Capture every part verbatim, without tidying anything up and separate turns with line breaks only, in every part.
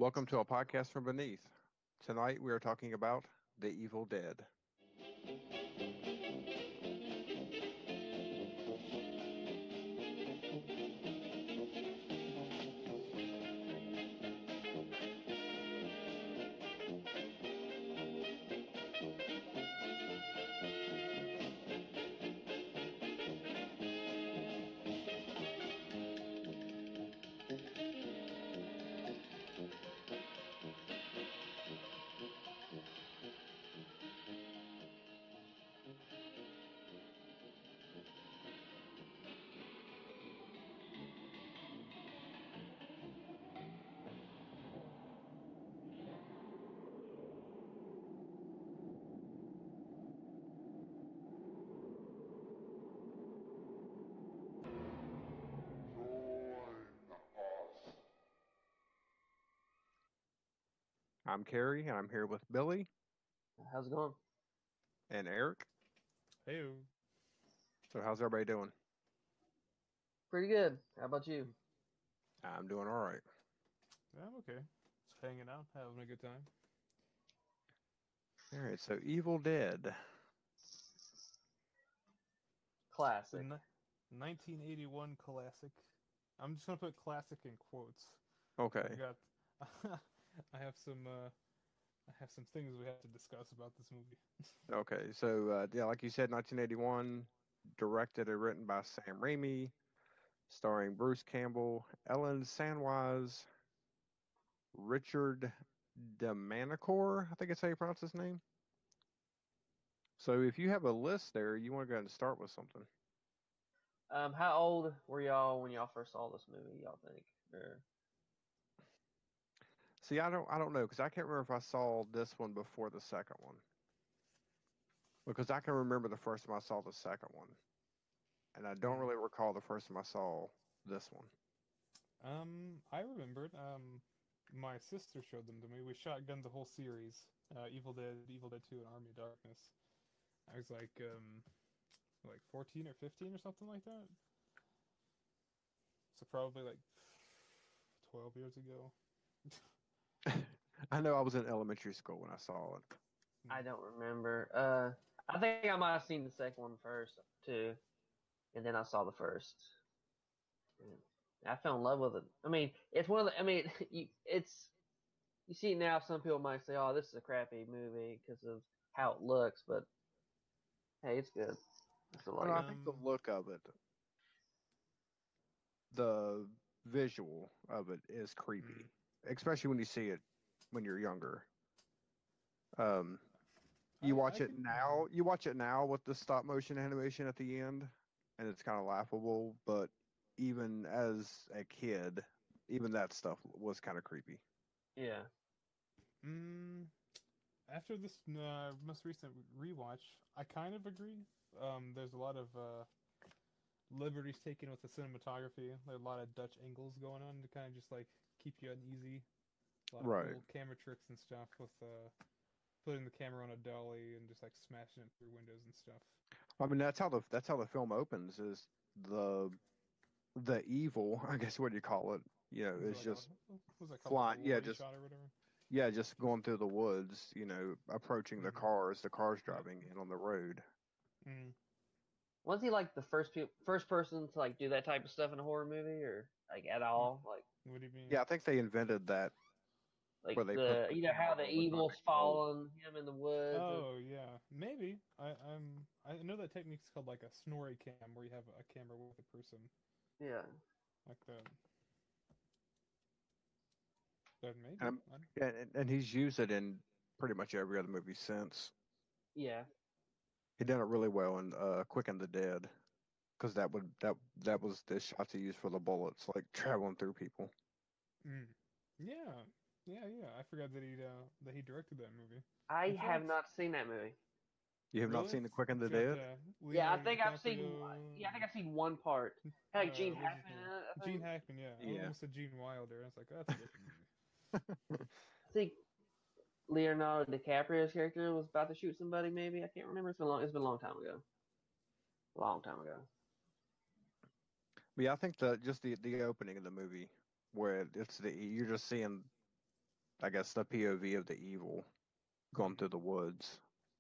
Welcome to a podcast from beneath. Tonight we are talking about The Evil Dead. I'm Carrie, and I'm here with Billy
How's it going?
and Eric.
Hey,
So, how's everybody doing?
Pretty good. How about you?
I'm doing all right.
I'm okay. Just hanging out, having a good time.
All right, so Evil Dead.
The
Classic.
ni- nineteen eighty-one classic. I'm just gonna put classic in quotes. I
Okay,
got. I have some. Uh, I have some things we have to discuss about this movie.
okay. So, uh, yeah, like you said, nineteen eighty-one, directed and written by Sam Raimi, starring Bruce Campbell, Ellen Sandweiss, Richard DeManicore, I think it's how you pronounce his name. So, if you have a list there, you want to go ahead and start with something.
Um, how old were y'all when y'all first saw this movie? Y'all think? Or
See, I don't, I don't know because I can't remember if I saw this one before the second one because I can remember the first time I saw the second one, and I don't
Hmm.
really recall the first time I saw this one.
Um, I remembered. Um, my sister showed them to me. We shotgunned the whole series: uh, Evil Dead, Evil Dead Two, and Army of Darkness. I was like, um, like fourteen or fifteen or something like that. So probably like twelve years ago.
I know I was in elementary school when I saw it.
I
Hmm.
don't remember. Uh, I think I might have seen the second one first too, and then I saw the first. And I fell in love with it. I mean, it's one of the. I mean, you, it's you see it now. Some people might say, "Oh, this is a crappy movie" because of how it looks, but hey, it's good. I still
Well, no,
like
I
it.
think the
Um,
look of it, the visual of it is
hmm.
creepy, especially when you see it when you're younger. Um, you
I
watch
I
it
could. Hmm.
now, you watch it now with the stop motion animation at the end, and it's kind of laughable, but even as a kid, even that stuff was kind of creepy.
Yeah.
Mm, After this uh, most recent rewatch, I kind of agree. Um, there's a lot of uh, liberties taken with the cinematography. There are a lot of Dutch angles going on to kind of just like keep you uneasy. A lot of
Right.
cool camera tricks and stuff with uh, putting the camera on a dolly and just like smashing it through windows and stuff.
I mean, that's how the that's how the film opens is the the evil, I guess what do you call it? You know,
Was it
is
like a
just
was that called like a
flying, yeah,
lorry
just
shot or whatever?
yeah, just going through the woods, you know, approaching the
Hmm.
cars, the cars
Yeah.
driving in on the road.
Mm.
Was he like the first pe- first person to like do that type of stuff in a horror movie, or like at all? Like
What do you
Yeah,
mean?
I think they invented that where
like
they put
the
the
you know how
camera
the
on the
evil's
concrete pole.
following him in the woods and
Oh yeah, maybe. I I'm I know that technique's called like a snorri cam, where you have a camera with a person
yeah.
like that. But maybe.
And,
I,
and and he's used it in pretty much every other movie since.
Yeah.
He did it really well in uh, Quick and the Dead because that would that that was the shots he used for the bullets, like traveling through people.
mm. Yeah, yeah, yeah. I forgot that he uh, that he directed that movie.
I
I feel
have
like
not seen that movie.
You have not
really,
seen the
it's,
Quick and
it's
the
got
Dead?
uh,
Yeah, I
Leonardo
think I've seen one- yeah, I think
DiCaprio,
I've seen one part. Had like
uh,
Gene
what's his
Hackman in
name?
it, I
Gene
think.
Hackman. Yeah, I
Yeah.
almost said Gene Wilder. I was like, oh, that's a different movie.
I think Leonardo DiCaprio's character was about to shoot somebody, maybe. I can't remember. It's been long it's been a long time ago. Long time ago.
But yeah, I think the just the the opening of the movie where it's the you're just seeing I guess, the P O V of the evil going through the woods.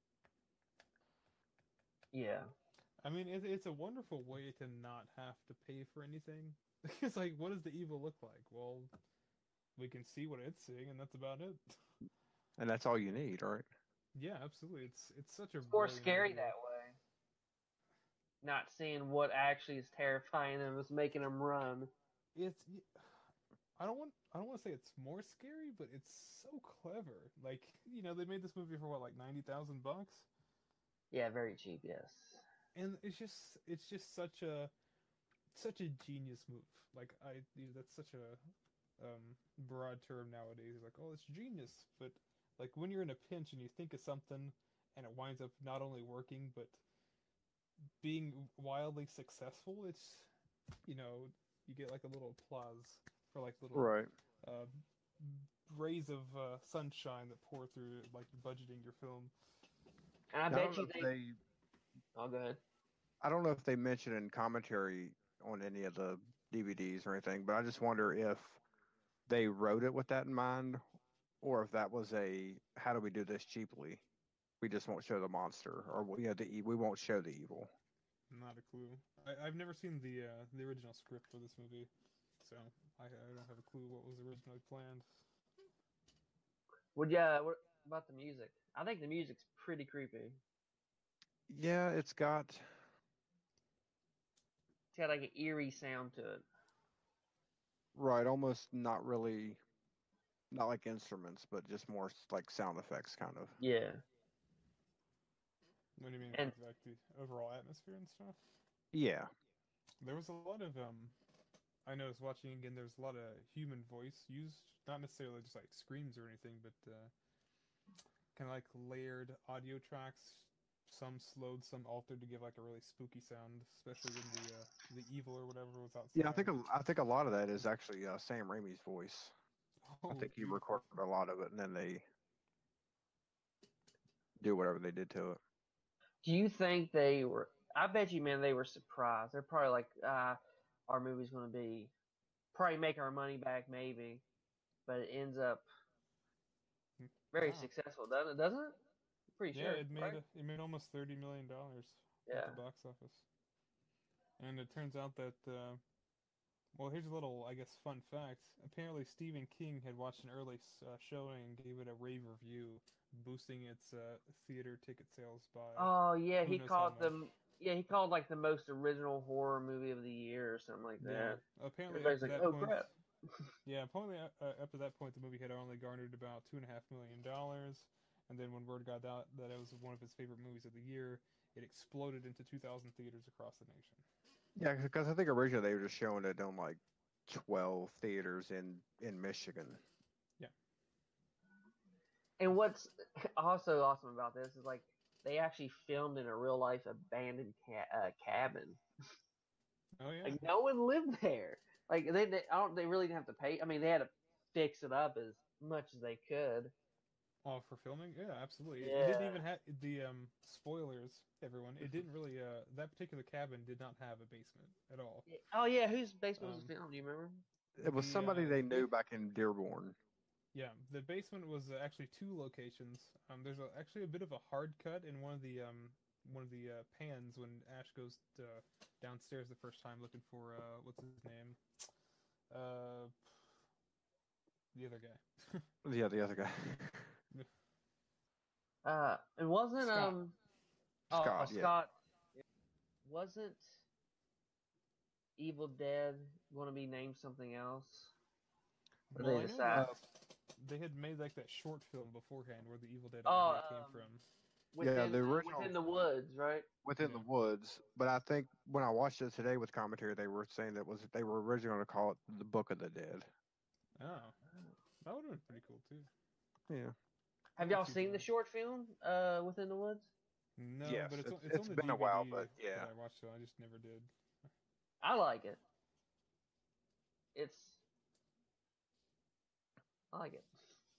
Yeah.
I mean, it, it's a wonderful way to not have to pay for anything. It's like, what does the evil look like? Well, we can see what it's seeing, and that's about it.
And that's all you need, right?
Yeah, absolutely. It's it's such a
It's more
brilliant
scary
idea.
that way. Not seeing what actually is terrifying them is making them run.
It's I don't want I don't want to say it's more scary, but it's so clever. Like, you know, they made this movie for what, like ninety thousand bucks,
Yeah, very cheap. Yes.
and it's just it's just such a such a genius move. Like, I you know, that's such a um, broad term nowadays. Like, oh, it's genius, but like when you're in a pinch and you think of something and it winds up not only working but being wildly successful, it's, you know, you get like a little applause for like little
Right.
uh, rays of uh, sunshine that pour through like budgeting your film.
And I
Now, I
bet
don't know
you
if
they.
they.
Oh, go ahead.
I don't know if they mention in commentary on any of the D V Ds or anything, but I just wonder if they wrote it with that in mind, or if that was a how do we do this cheaply? We just won't show the monster, or you know, the e- we won't show the evil.
Not a clue. I, I've never seen the uh, the original script for this movie, so I, I don't have a clue what was originally planned.
What yeah? What about the music? I think the music's pretty creepy.
Yeah, it's got
It's got like an eerie sound to it.
right, almost not really, not like instruments, but just more s- like sound effects, kind of.
Yeah.
What do you mean,
And
like like the overall atmosphere and stuff?
Yeah,
There was a lot of um. I noticed watching again. There's a lot of human voice used, not necessarily just like screams or anything, but uh, kind of like layered audio tracks. Some slowed, some altered to give like a really spooky sound, especially when the uh, the evil or whatever was
yeah. I
outside.
think a, I think a lot of that is actually uh, Sam Raimi's voice. I
Oh,
think he
beautiful.
recorded a lot of it, and then they do whatever they did to it.
do you think they were? I bet you, man, they were surprised. They're probably like, ah, our movie's going to be probably make our money back, maybe, but it ends up very
Wow.
successful, doesn't it? Doesn't it? I'm pretty
Yeah,
sure,
it made
right?
a, it made almost thirty million dollars at
Yeah.
the box office, and it turns out that uh, well, here's a little, I guess, fun fact. Apparently, Stephen King had watched an early uh, showing and gave it a rave review, boosting its uh, theater ticket sales by
Oh yeah,
who
he
knows how
called
much.
them. Yeah, he called like the most original horror movie of the year or something like
Yeah,
that.
apparently
Everybody's
after
like,
that
"Oh
point,
crap!"
yeah, apparently uh, after that point, the movie had only garnered about two and a half million dollars, and then when word got out that it was one of his favorite movies of the year, it exploded into two thousand theaters across the nation.
Yeah, because I think originally they were just showing it on like twelve theaters in in Michigan.
Yeah.
And what's also awesome about this is like they actually filmed in a real life abandoned ca- uh, cabin.
Oh yeah.
Like no one lived there. Like they, they, I don't, they really didn't have to pay. I mean, they had to fix it up as much as they could.
Oh, for filming? Yeah, absolutely. It, it didn't
Yeah.
even have the um spoilers, everyone. It didn't really uh that particular cabin did not have a basement at all.
Oh yeah, whose basement was
Um
it filmed? Do you remember?
It was
the
somebody
uh
they
the
knew
ba-
back in Dearborn.
yeah, the basement was uh, actually two locations. Um there's a, actually a bit of a hard cut in one of the um one of the uh, pans when Ash goes uh, downstairs the first time looking for uh what's his name? Uh the other guy.
Yeah, the other guy,
Uh, it wasn't
Scott.
um. Oh, uh,
Scott. Yeah,
Scott wasn't Evil Dead going to be named something else? Or
Well,
they
I know
decide?
that
uh,
they had made like that short film beforehand where the Evil Dead
Oh,
idea came
um,
from.
yeah.
within
The
uh,
original
within the woods, right?
Within
Yeah.
the Woods, but I think when I watched it today with commentary, they were saying that was they were originally going to call it the Book of the Dead.
Oh, that would have been pretty cool too.
Yeah.
Have
I could
y'all
see
seen the
that.
short film, uh, Within the Woods?
No,
Yes,
but it's on,
it's
it's
it's
on the
been a while,
D V D
but yeah.
that I watched, so I just never did.
I like it. It's I like it.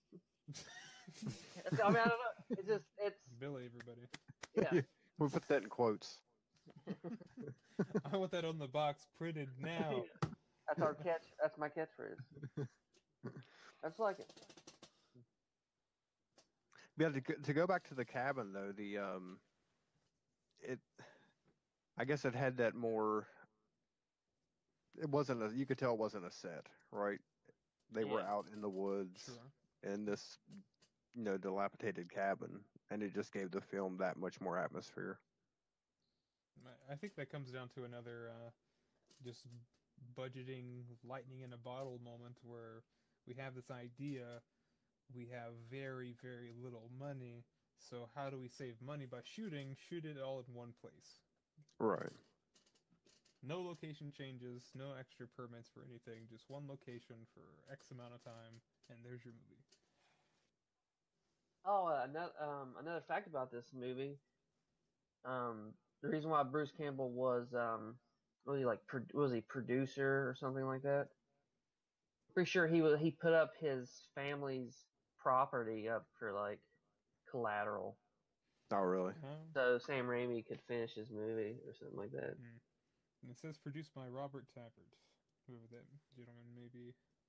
I mean, I don't know. It's just it's
Billy, everybody.
yeah.
We put that in quotes.
I want that on the box printed now.
Yeah. That's our catch. That's my catchphrase. I just like it.
Yeah, to go- to go back to the cabin though, the um, it, I guess it had that more. It wasn't a. You could tell it wasn't a set, right? They were
Yeah.
out in the woods
Sure.
in this, you know, dilapidated cabin, and it just gave the film that much more atmosphere.
I- I think that comes down to another uh, just budgeting lightning in a bottle moment where we have this idea, we have very, very little money, so how do we save money by shooting? Shoot it all in one place.
Right.
No location changes, no extra permits for anything, just one location for X amount of time, and there's your movie.
Oh, uh, another um, another fact about this movie. Um, the reason why Bruce Campbell was um, was he like pro- was he producer or something like that? Pretty sure he was he put up his family's property up for like collateral,
Not really.
Um,
so Sam Raimi could finish his movie or something like that.
hmm. And it says produced by Robert Tappert, whoever that gentleman may be.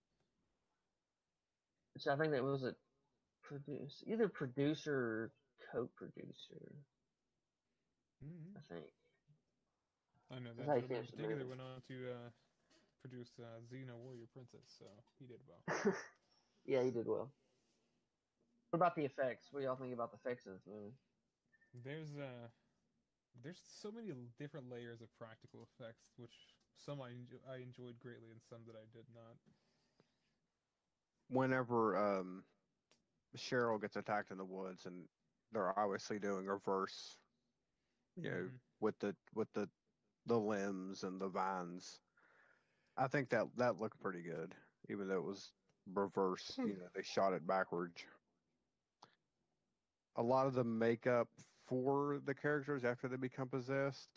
So I think that was a produce either producer or co-producer.
Mm-hmm.
I think
I know
that's
that
how he
gentleman in
finished the
particular
movie.
went on to uh, produce uh, Xena Warrior Princess, so he did well.
Yeah, he did well. What about the effects? What do y'all think about the effects of this movie?
There's uh, there's so many l- different layers of practical effects, which some I, enjo- I enjoyed greatly and some that I did not.
Whenever um, Cheryl gets attacked in the woods, and they're obviously doing reverse, you know,
Mm-hmm.
with the with the the limbs and the vines. I think that that looked pretty good, even though it was reverse. You know, they shot it backwards. A lot of the makeup for the characters after they become possessed,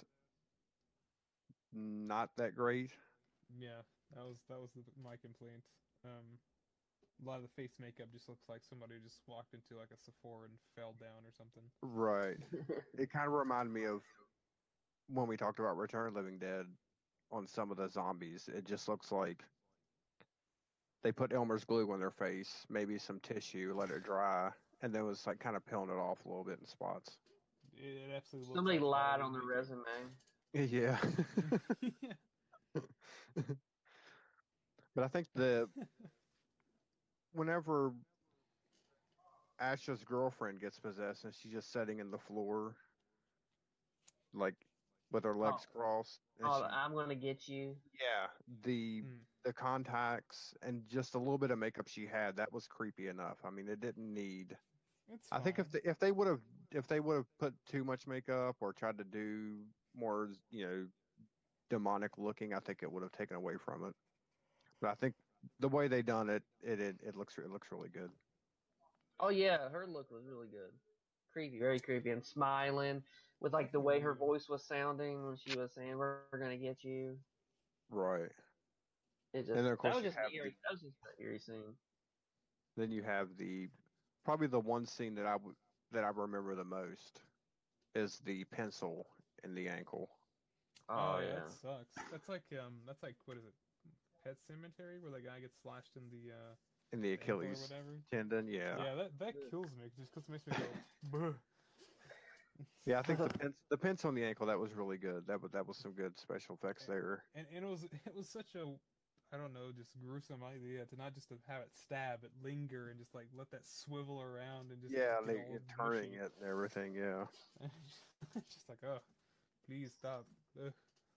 not that great.
Yeah, that was that was the, my complaint. Um, a lot of the face makeup just looks like somebody just walked into like a Sephora and fell down or something.
Right. It kind of reminded me of when we talked about Return of the Living Dead on some of the zombies. It just looks like they put Elmer's glue on their face, maybe some tissue, let it dry, and then was like kind of peeling it off a little bit in spots.
It, it absolutely looks
Somebody
like
lied on
Halloween
their
makeup.
resume.
Yeah.
Yeah.
But I think the whenever Asha's girlfriend gets possessed and she's just sitting in the floor, like with her
Oh,
legs crossed, and
oh,
she,
I'm gonna get you.
yeah, the
Mm,
the contacts and just a little bit of makeup she had, that was creepy enough. I mean, it didn't need.
it's
I think
fine.
if they, if they would have if they would have put too much makeup or tried to do more, you know, demonic looking, I think it would have taken away from it. But I think the way they done it, it it, it looks it looks really good.
Oh yeah, her look was really good. Creepy, very creepy, and smiling with like the way
Definitely.
her
Uh,
voice was sounding when she was saying, "We're, we're gonna get you."
Right.
It
And
just
then of
that
course
was
you
just an
have the
eerie. That was just an eerie scene.
then you have the probably the one scene that I would that I remember the most is the pencil in the ankle.
oh
Oh
yeah, that
yeah.
sucks. That's like um, that's like what is it? Pet Cemetery, where the guy gets slashed in the uh,
In the
the ankle or
Achilles
whatever.
tendon, yeah.
Yeah, that that kills me just because it makes me go. Buh.
Yeah, I think the pen the pencil on the ankle that was really good. That was that was some good special effects there.
and and it was it was such a I don't know just gruesome idea to not just to have it stab, it linger and just like let that swivel around and just
Yeah,
get
they
all
turning
mushy.
it and everything. Yeah,
Just like oh, please stop. Ugh.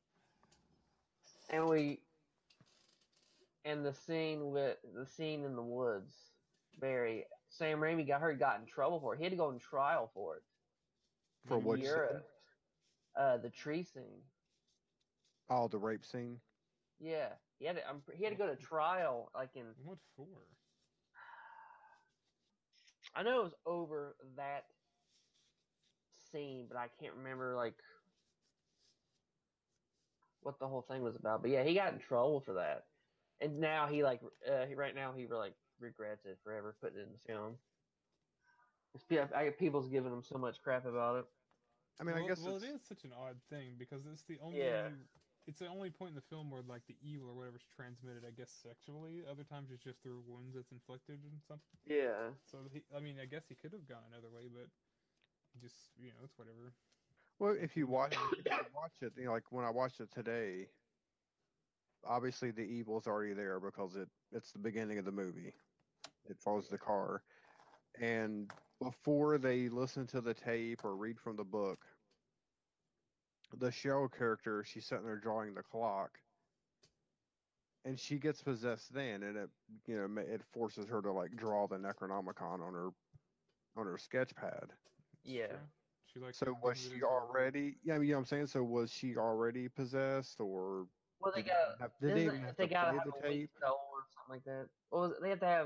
And we and the scene with the scene in the woods. Barry Sam Raimi got her got in trouble for it. He had to go on trial for it
for
in
which scene?
Europe. Uh, the tree scene.
Oh, the rape scene.
Yeah, he had to, um, he had to
What,
go to trial like in
what for?
I know it was over that scene, but I can't remember like what the whole thing was about. But yeah, he got in trouble for that, and now he like uh, he, right now he like regrets it forever putting it in the film. It's, pe- I, people's giving him so much crap about it.
I mean, I
Well,
guess
well, it
it's
is such an odd thing because it's the
Yeah,
only it's the only point in the film where like the evil or whatever's transmitted, I guess, sexually. Other times it's just through wounds that's inflicted and something.
Yeah.
So he, I mean, I guess he could have gone another way, but just you know, it's whatever.
Well,
It's up
if
to
you
the
watch
guy.
if you watch it, you know, like when I watched it today, obviously the evil's already there because it it's the beginning of the movie. It follows the car, and before they listen to the tape or read from the book, the Cheryl character, she's sitting there drawing the clock, and she gets possessed then, and it you know ma- it forces her to like draw the Necronomicon on her on her sketch pad.
It's
Yeah.
true. She like
So was
brings it
she
into her world.
already? Yeah, I mean, you know what I'm saying. So was she already possessed, or
Well, they
did
got.
they even have, did they
Isn't
even
it,
have
they
to
gotta
play
have
the
a weak
tape?
soul or something like that? Well, was it- they have to have.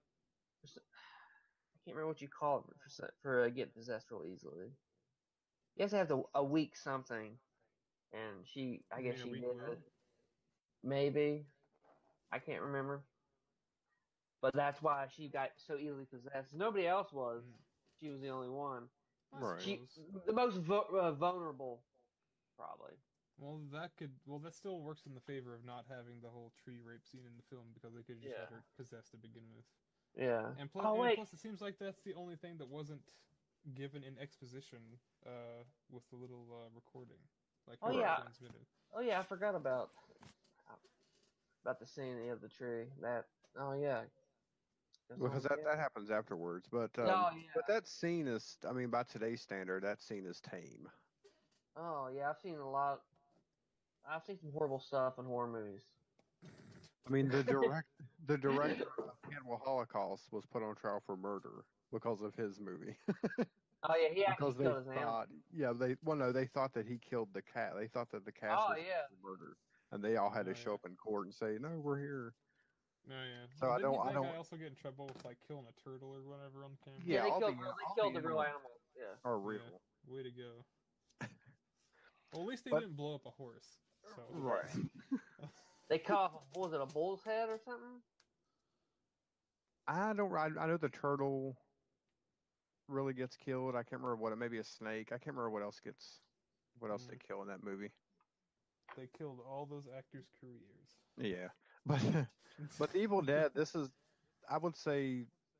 I can't remember what you call it for se- for uh, getting possessed real easily. You have to have the, a weak something, and she. I
You
guess
mean a
she
weak
did.
will?
Maybe. I can't remember. But that's why she got so easily possessed. Nobody else was.
Mm.
She was the only one.
I
Right.
She,
suppose.
the most vo- uh, vulnerable, probably.
Well, that could. Well, that still works in the favor of not having the whole tree rape scene in the film because they could just
Yeah.
had her possessed to begin with.
Yeah.
And plus,
Oh
and
wait.
plus, it seems like that's the only thing that wasn't given in exposition uh, with the little uh, recording, like
Oh
how it
yeah.
transmitted.
Oh yeah. I forgot about about the scene of the tree. That. Oh yeah. That's
Because
on-
that,
yeah.
that happens afterwards. But
Yeah,
um,
Oh
but
yeah.
that scene is, I mean, by today's standard, that scene is tame.
Oh yeah. I've seen a lot. I've seen some horrible stuff in horror movies.
I mean, the direct the director of Cannibal Holocaust was put on trial for murder because of his movie.
Oh yeah. He actually
Because they
killed his animal.
thought, yeah, they well, no, they thought that he killed the cat. They thought that the cat
Oh
was
yeah.
murdered, and they all had
Oh
to show
yeah.
up in court and say, "No, we're here."
Oh yeah.
So I
Didn't
don't, I
that
don't.
guy also get in trouble with like killing a turtle or whatever on camera?
Yeah.
Yeah,
They
all the
killed. real- They
all
killed
the
the real
animals
animals. Yeah.
are
Yeah.
real,
Way to go. Well, at least they
but
didn't blow up a horse. So.
right.
They cut off. A, was it a bull's head or something?
I don't. I, I know the turtle really gets killed. I can't remember what it. Maybe a snake. I can't remember what else gets. What else
Mm.
they kill in that movie?
They killed all those actors' careers.
Yeah, but but the Evil Dead. This is, I would say,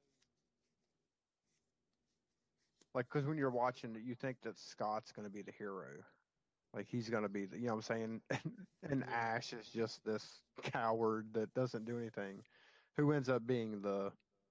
like, because when you're watching it, you think that Scott's going to be the hero. Like he's going to be, the, you know what I'm saying? And, and
Yeah.
Ash is just this coward that doesn't do anything, who ends up being the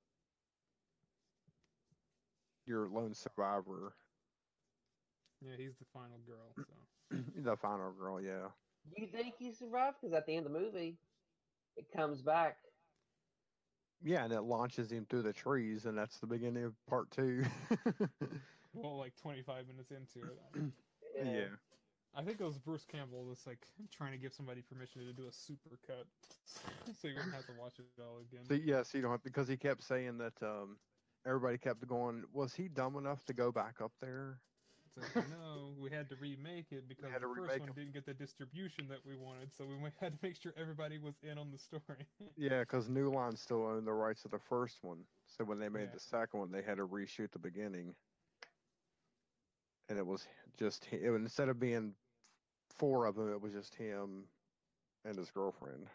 your lone survivor,
Yeah, he's the final girl. So.
the final girl. Yeah.
Do you think he survived? Because at the end of the movie, it comes back.
Yeah, and it launches him through the trees, and that's the beginning of part two.
Well, like twenty-five minutes into it.
Yeah.
I think it was Bruce Campbell that's like trying to give somebody permission to do a super cut, so you wouldn't have to watch it all again.
So yes, you don't because he kept saying that. Um, everybody kept going. Was he dumb enough to go back up there?
It's like, no, we had to remake it because
had
the
to
first
remake
one
it.
didn't get the distribution that we wanted, so we had to make sure everybody was in on the story.
Yeah, because New Line still owned the rights to the first one. So when they made
Yeah.
the second one, they had to reshoot the beginning, and it was just it, instead of being four of them, it was just him and his girlfriend.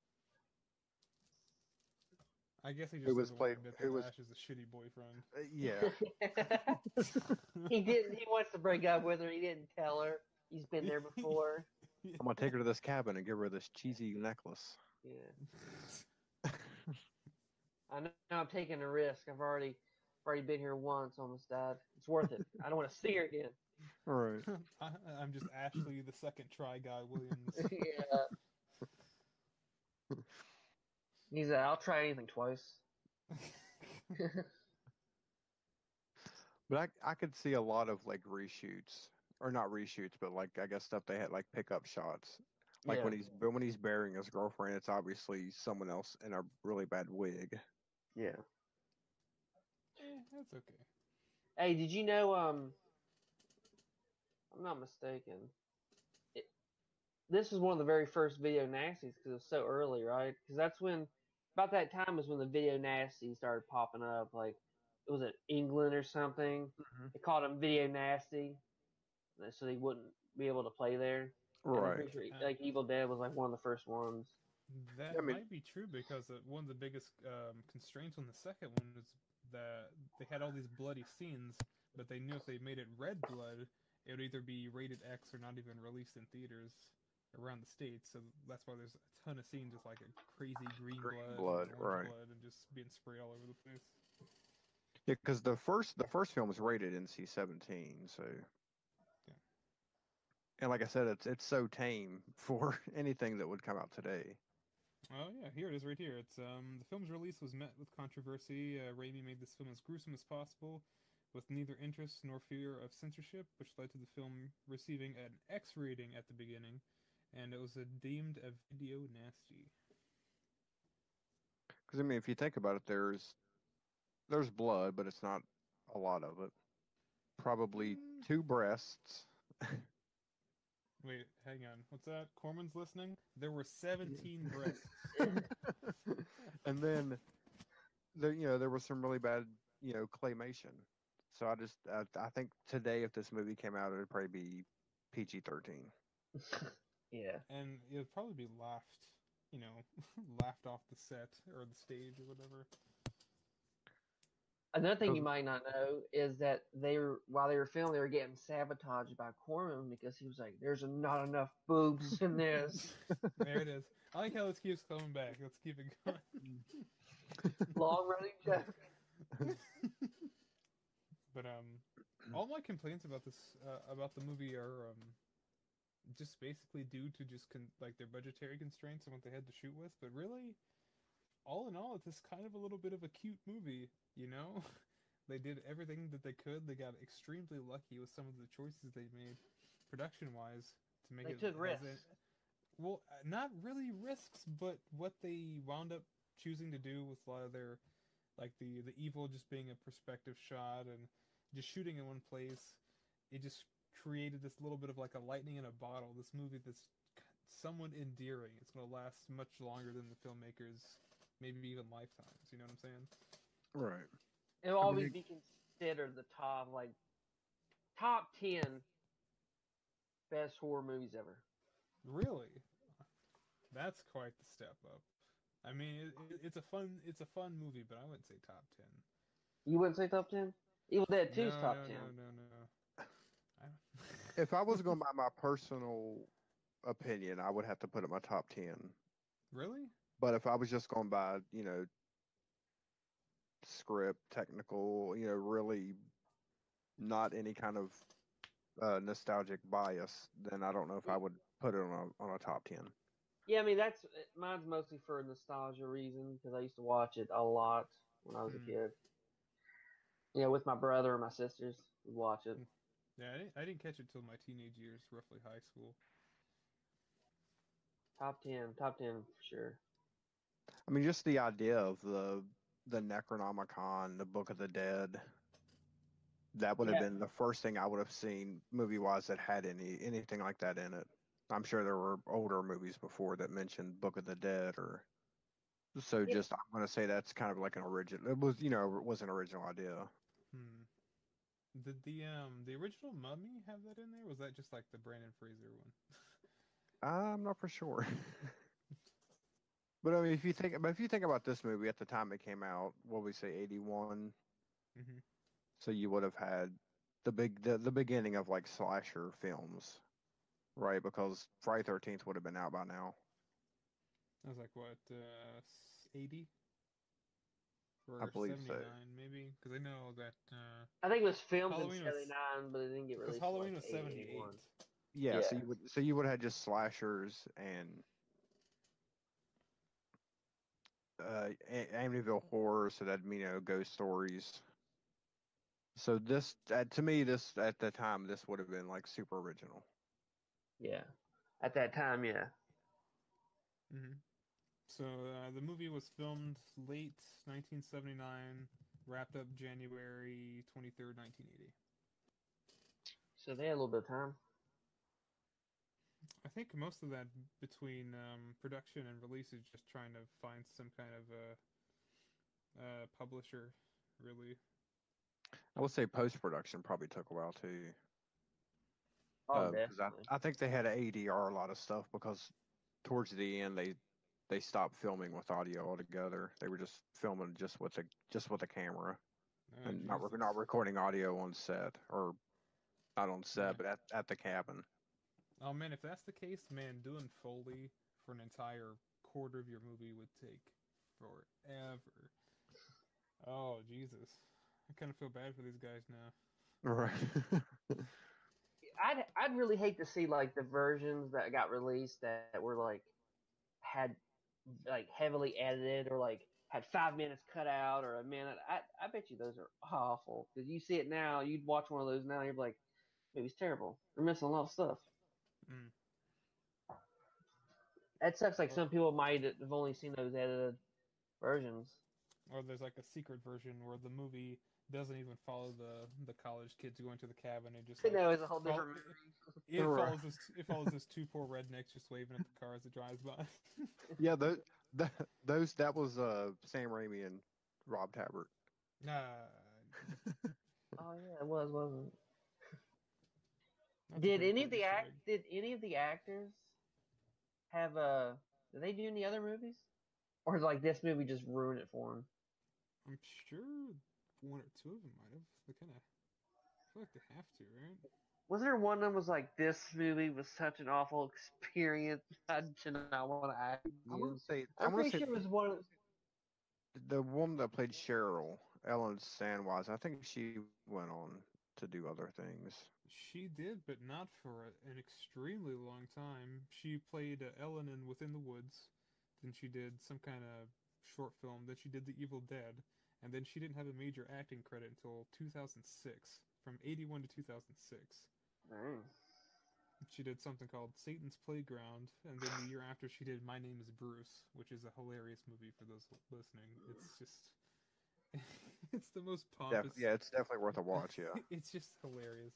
I guess he just
Who was
doesn't want to
played-
admit
who
that
was-
Ash is a shitty boyfriend.
Uh, yeah,
he didn't. He wants to break up with her. He didn't tell her. He's been there before.
I'm gonna take her to this cabin and give her this cheesy necklace.
Yeah. I know I'm taking a risk. I've already already been here once, almost died. It's worth it. I don't want to see her again.
All right.
I, I'm just Ashley, the second try guy Williams.
Yeah. He's like, I'll try anything twice.
But I I could see a lot of like reshoots, or not reshoots, but like I guess stuff they had like pickup shots. Like
Yeah.
when he's but when he's burying his girlfriend, it's obviously someone else in a really bad wig.
Yeah.
Eh, that's okay.
Hey, did you know? Um, I'm not mistaken. It, this was one of the very first video nasties because it was so early, right? Because that's when, about that time was when the video nasties started popping up. Like, it was in England or something.
Mhm.
They called them video nasty, so they wouldn't be able to play there. And I'm
Right.
pretty sure
Uh,
like Evil Dead was like one of the first ones.
That
I mean,
might be true because uh, one of the biggest um, constraints on the second one was that they had all these bloody scenes, but they knew if they made it red blood, it would either be rated X or not even released in theaters around the states. So that's why there's a ton of scenes with like a crazy green
green
blood
blood,
and orange
right?
blood and just being sprayed all over the place.
Yeah, because the first the first film was rated N C seventeen, so
Yeah.
and like I said, it's it's so tame for anything that would come out today.
Oh yeah, here it is right here. It's um the film's release was met with controversy. Uh, Raimi made this film as gruesome as possible, with neither interest nor fear of censorship, which led to the film receiving an X rating at the beginning, and it was uh, deemed a video nasty.
Because I mean, if you think about it, there's there's blood, but it's not a lot of it. Probably
Mm,
two breasts,
wait, hang on. What's that? Corman's listening. There were seventeen breasts.
and then there you know there was some really bad you know claymation. So I just I, I think today if this movie came out, it'd probably be P G thirteen.
Yeah.
And it would probably be laughed, you know, laughed off the set or the stage or whatever.
Another thing you
Those-
might not know is that they were while they were filming, they were getting sabotaged by Corman because he was like, "There's not enough boobs in this."
There it is. I like how this keeps coming back. Let's keep it going.
Long running joke.
But um, all my complaints about this uh, about the movie are um, just basically due to just con- like their budgetary constraints and what they had to shoot with. But really, all in all, it's just kind of a little bit of a cute movie. You know, they did everything that they could. They got extremely lucky with some of the choices they made, production wise, to make
They
it
took
as
risks.
it. Well, uh, not really risks, but what they wound up choosing to do with a lot of their, like the the evil just being a perspective shot and just shooting in one place, it just created this little bit of like a lightning in a bottle. This movie that's somewhat endearing. It's gonna last much longer than the filmmakers, maybe even lifetimes. You know what I'm saying?
right.
It'll
I mean,
always
it-
be considered the top, like top ten best horror movies ever.
Really, that's quite the step up. I mean, it, it, it's a fun it's a fun movie, but I wouldn't say top ten.
You wouldn't say top ten? Evil Dead
No,
two's top
no,
ten.
no, no, no. I,
if I was going by my personal opinion, I would have to put it in my top ten.
really?
But if I was just going by, you know, script, technical, you know, really not any kind of uh, nostalgic bias, then I don't know if I would put it on a on a top ten.
Yeah, I mean that's mine's mostly for nostalgia reasons because I used to watch it a lot when I was a
Hmm.
kid. Yeah, with my brother and my sisters, we'd watch it.
Yeah, I didn't, I didn't catch it till my teenage years, roughly high school.
Top ten, top ten for sure.
I mean, just the idea of the the Necronomicon, the Book of the Dead, that would have
Yeah,
been the first thing I would have seen movie wise that had any anything like that in it. I'm sure there were older movies before that mentioned Book of the Dead or so
yeah.
just I'm gonna say that's kind of like an original. It was you know it was an original idea.
Hmm. Did the um the original Mummy have that in there? Or was that just like the Brandon Fraser one?
I'm not for sure. But I mean, if you think, but if you think about this movie at the time it came out, what we say, eighty-one.
Mm-hmm.
So you would have had the big, the, the beginning of like slasher films, right? Because Friday thirteenth would have been out by now.
I was like, what, uh, eighty
I
or
believe so.
seventy-nine, maybe? Because I know that uh,
I think it was filmed
Halloween
in
was
seventy-nine, but it didn't get
because
released until
Halloween
like
was
eighty, eighty-one.
seventy-eight.
Yeah. So
Yeah.
you would, so you would have had just slashers and uh, A- Amityville horror. So that'd mean, you know, ghost stories. So this, uh, to me, this at the time, this would have been like super original.
Yeah. At that time, yeah.
Mm-hmm. So uh, the movie was filmed late nineteen seventy-nine, wrapped up January twenty-third, nineteen eighty.
So they had a little bit of time.
I think most of that between um, production and release is just trying to find some kind of a, uh publisher, really.
I would say post production probably took a while too.
Oh,
Because
definitely.
I I think they had to A D R a lot of stuff because towards the end they they stopped filming with audio altogether. They were just filming just with a just with a camera
Oh,
and not
Jesus.
re- not recording audio on set or not on
Yeah.
set, but at, at the cabin.
Oh man, if that's the case, man, doing Foley for an entire quarter of your movie would take forever. Oh Jesus, I kind of feel bad for these guys now.
Right.
I'd I'd really hate to see like the versions that got released that, that were like had like heavily edited or like had five minutes cut out or a minute. I I bet you those are awful because you see it now. You'd watch one of those now. You're like, movie's terrible. They're missing a lot of stuff.
Mm.
That sucks. Like
Or,
some people might have only seen those edited versions.
or there's like a secret version where the movie doesn't even follow the the college kids going to the cabin and just
You
like
know, it's a whole
fol-
different
it,
movie.
it
Right.
follows this it follows this two poor rednecks just waving at the car as it drives by.
Yeah, those that, those that was uh Sam Raimi and Rob Tappert.
Nah,
Oh yeah, it was, wasn't it?
that's a
Did
pretty
any
cool
of the
Easter
act?
egg.
Did any of the actors have uh? Did they do any other movies? Or like this movie just ruined it for them?
I'm sure one or two of them might have. They kind of feel like they have to, right?
Was there one that was like this movie was such an awful experience? I do not want to act
I'm gonna
again.
say
I'm
I'm gonna
pretty
say
sure it was one. Of,
the woman that played Cheryl, Ellen Sandwise. I think she went on to do other things.
She did, but not for a, an extremely long time. She played uh, Ellen in Within the Woods. Then she did some kind of short film. Then she did The Evil Dead. And then she didn't have a major acting credit until two thousand six, from eighty-one to two thousand six.
Dang.
She did something called Satan's Playground, and then the year after she did My Name is Bruce, which is a hilarious movie for those listening. It's just, it's the most pompous.
Def- yeah, it's definitely worth a watch. Yeah.
It's just hilarious.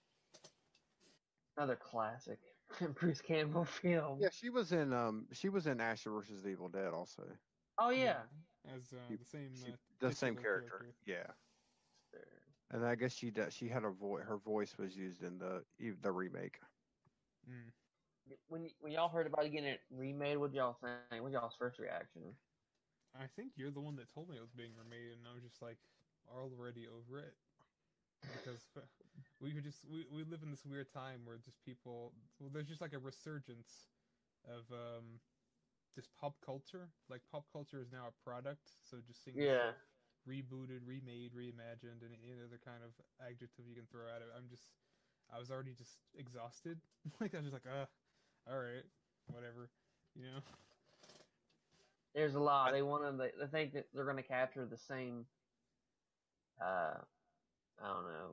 Another classic Bruce Campbell film.
Yeah, she was in um she was in Asher versus the Evil Dead also.
Oh
Yeah,
yeah.
as uh,
She,
the same
she
uh,
the same
titular
character.
character.
Yeah. And I guess she does, she had a voice. Her voice was used in the e- the remake.
Mm.
When when y'all heard about it getting it remade, what y'all think? What y'all's first reaction?
I think you're the one that told me it was being remade, and I was just like already over it because we could just we, we live in this weird time where just people well, there's just like a resurgence of um this pop culture. Like pop culture is now a product, so just seeing this
Yeah.
stuff rebooted, remade, reimagined, and any other kind of adjective you can throw at it. I'm just I was already just exhausted. Like I was just like, uh, all right, whatever, you know.
There's a lot. They want to. They, they think that they're going to capture the same. Uh, I don't know.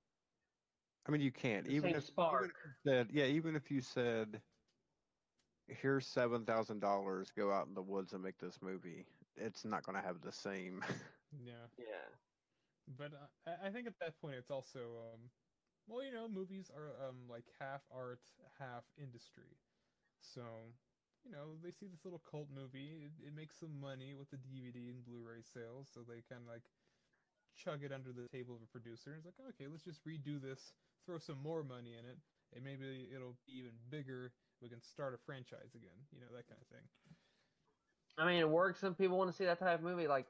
I mean, you can't
The
even
same
if even
spark.
if you said yeah, even if you said here's seven thousand dollars, go out in the woods and make this movie. It's not going to have the same.
Yeah,
Yeah.
but uh, I I think at that point it's also um, well, you know, movies are um like half art, half industry. So, you know, they see this little cult movie, it, it makes some money with the D V D and Blu-ray sales, so they kind of like chug it under the table of a producer. It's like, okay, let's just redo this, throw some more money in it, and maybe it'll be even bigger. We can start a franchise again, you know, that kind of thing.
I mean, it works. Some people want to see that type of movie. Like,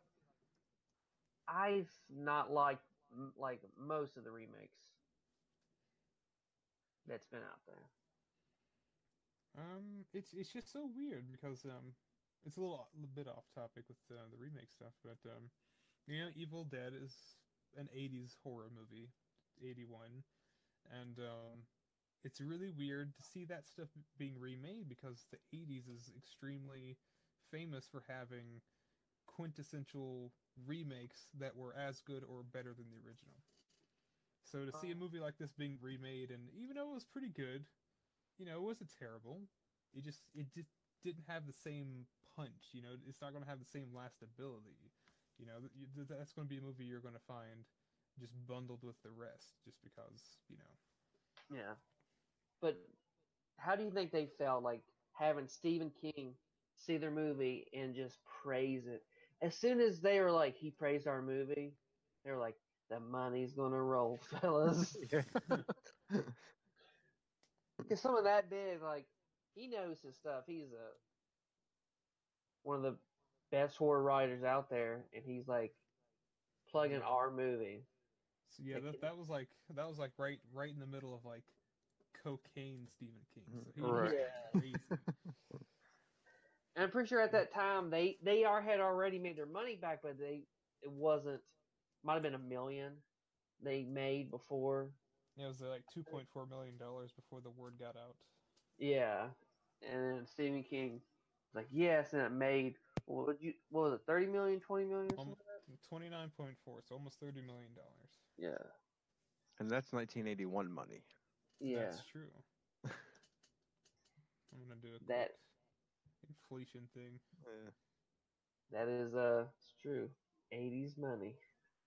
I've not liked m- like most of the remakes that's been out there.
Um, it's it's just so weird because um, it's a little, a bit off topic with uh, the remake stuff, but um, you know, Evil Dead is an eighties horror movie, eighty-one, and um, it's really weird to see that stuff being remade because the eighties is extremely famous for having quintessential remakes that were as good or better than the original. So to see a movie like this being remade, and even though it was pretty good, you know, it wasn't terrible. It just it just didn't have the same punch. You know, it's not going to have the same lastability. You know, that's going to be a movie you're going to find just bundled with the rest, just because you know.
Yeah. But how do you think they felt like having Stephen King see their movie and just praise it? As soon as they were like, he praised our movie, they were like, the money's gonna roll, fellas.
Yeah.
Because someone that big, like, he knows his stuff. He's a one of the best horror writers out there, and he's like plugging
Yeah.
our movie.
So yeah,
Like,
that that was like that was like right right in the middle of like cocaine Stephen King. So he
Right.
was
Yeah.
crazy.
And I'm pretty sure at that time they they are had already made their money back, but they it wasn't might have been a million they made before.
Yeah, it was uh, like two point four million dollars before the word got out.
Yeah, and then Stephen King was like, yes, and it made what would you what was it thirty million, twenty million or something?
Um, twenty nine point four, so almost thirty million dollars.
Yeah,
And that's nineteen eighty-one money.
yeah,
That's true. I'm gonna do a quick
that
inflation thing.
Yeah.
that is uh it's true. eighties money.